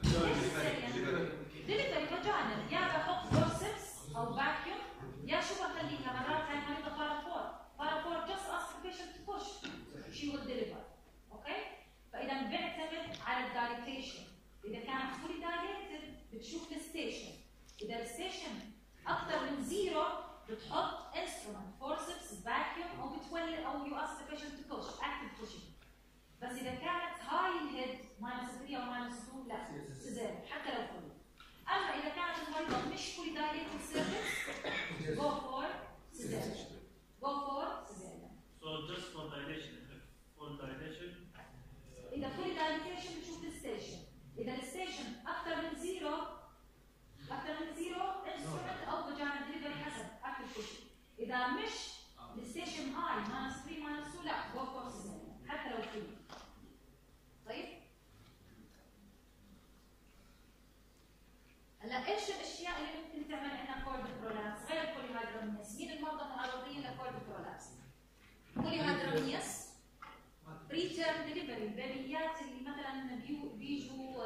ديليفري فاجينال، يا بحط فورسبس او فاكيوم يا شو بخليها. مرات هاي المريضه بارافور بارافور just ask the patient to push she will deliver. اوكي؟ فاذا بعتمد على الدايليتيشن. اذا كانت فولي دايليتد بتشوف الستيشن، اذا الستيشن اكثر من زيرو بتحط انسترومنت فورسبس فاكيوم او بتولد او يو ask the patient to push active pushing. بس اذا كانت هاي الهيد ماينس ثلاثة او ماينس اثنين لا سيزيريان حتى لو فولي. اما اذا كانت المريضه مش فولي دايليتد سيرفيس جو فور سيزيريان. Go for cesarean. So just for dilation, for dilation. إذا fully البيبيات اللي مثلا بيو بيجوا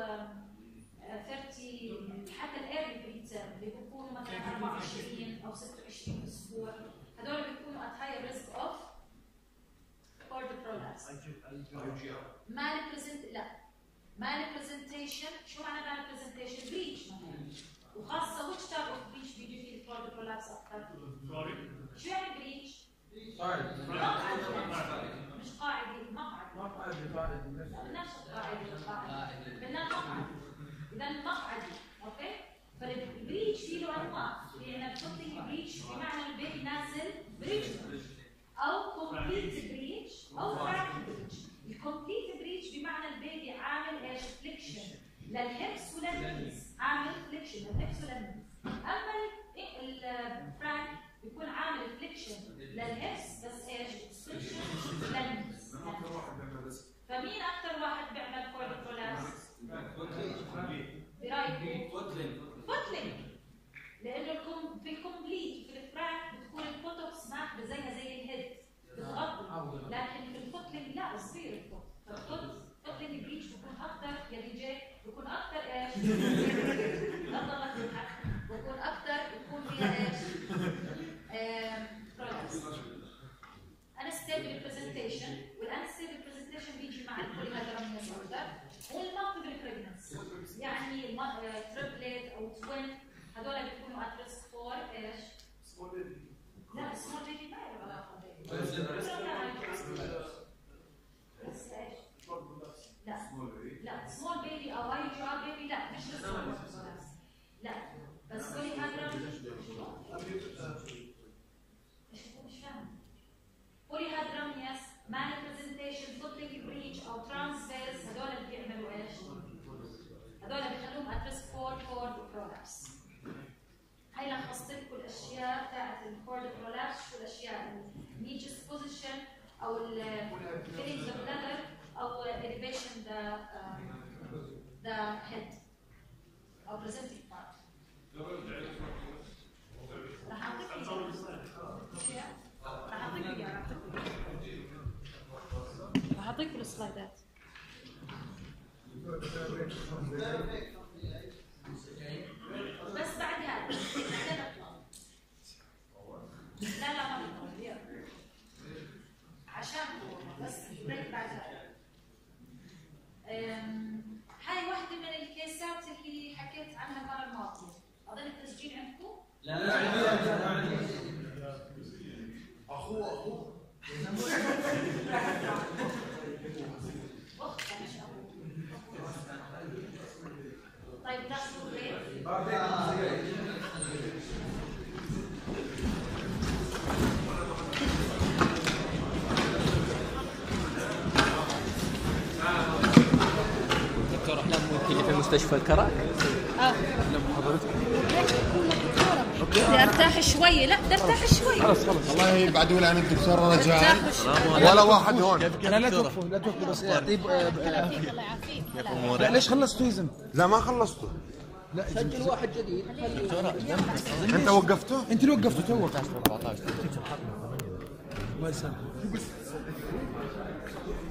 ثلاثين حتى الايرلي بريتيرم اللي بيكونوا مثلا أربعة وعشرين او ستة وعشرين اسبوع، هذول بيكونوا at higher risk of cord prolapse. ما بريزنت لا ما بريزنتيشن. شو معنى ما بريزنتيشن؟ بريتش مثلا، وخاصه which type of breach بيجي فيه الكورد prolapse اكثر؟ شو يعني بريتش؟ قاعد مش قاعدة، مقعد. مقعد قاعد نفس القاعدة القاعدة. بدنا مقعد. إذا مقعدي، أوكي؟ فالبريتش فيه له أنواع، في عندنا فوتنج بريتش بمعنى البيبي نازل بريتش أو كومبليت بريتش أو فراكت بريتش. الكومبليت بريتش بمعنى البيبي عامل ايش؟ فليكشن للهبس وللنيز، عامل فليكشن للهبس وللنيز. أما الفراك بيكون عامل فليكشن للهبس بس ايش؟ فليكشن للنيز. فمين أكثر واحد بيعمل كورد برولابس؟ برايكم؟ فوتلينج. لأنه في الكومبليت في الفراك بتكون البوتوكس ماخذة زيها زي الهيد بتغطي، لكن في الفوتلينج لا صغير الفوت، فالفوتلينج بريتش بيكون أكثر يا دي جي بيكون أكثر ايش؟ لا ضغط الحق بيكون أكثر بيكون فيها ايش؟ برولابس. أنستيبل برزنتيشن، والأنستيبل برزنتيشن بيجي مع البوليهيدراميوس أوردر والمالتيبل بريجنسي، يعني تريبلت أو توين هذول بيكونوا at risk for ايش؟ لا سمول بيبي ما له علاقة لا لا سمول بيبي أو أي جار بيبي لا مش سمول لا بس بوليهيدراميوس مش فاهم. بوليهيدراميوس مال برزنتيشن فوتلينج بريتش او ترانسفيرس هذول اللي بيعملوا ايش؟ هذول بيخلوهم at risk for cord prolapse. هاي لخصت لكم الاشياء تاعت الكورد prolapse والاشياء النيجس بوزيشن او filling the bladder او elevation the uh, the head او presenting part. راح اعطيك راح اعطيك اياها راح اعطيكم السلايدات. بس بعد هذا لا لا ما بيطول عشان بس بريك بعد هذا. هاي واحدة من الكيسات اللي حكيت عنها المرة الماضية. أظن التسجيل عندكم؟ لا لا أخوه أخوه أخت مش أخوه. طيب تاخذوا بريك؟ دكتور أحلام اللي في مستشفى الكراك. اه بدي ارتاح شوي. لا بدي ارتاح شوي. خلاص خلاص والله يبعدوا لي عن الدكتور رجاء ولا واحد هون. لا لا توقفوا لا توقفوا بس يعطيك الله يعافيك. لا ليش خلصتوا يزن؟ لا ما خلصتوا. لا سجل واحد جديد. انت وقفته؟ انت اللي وقفته توك. الله يسلمك.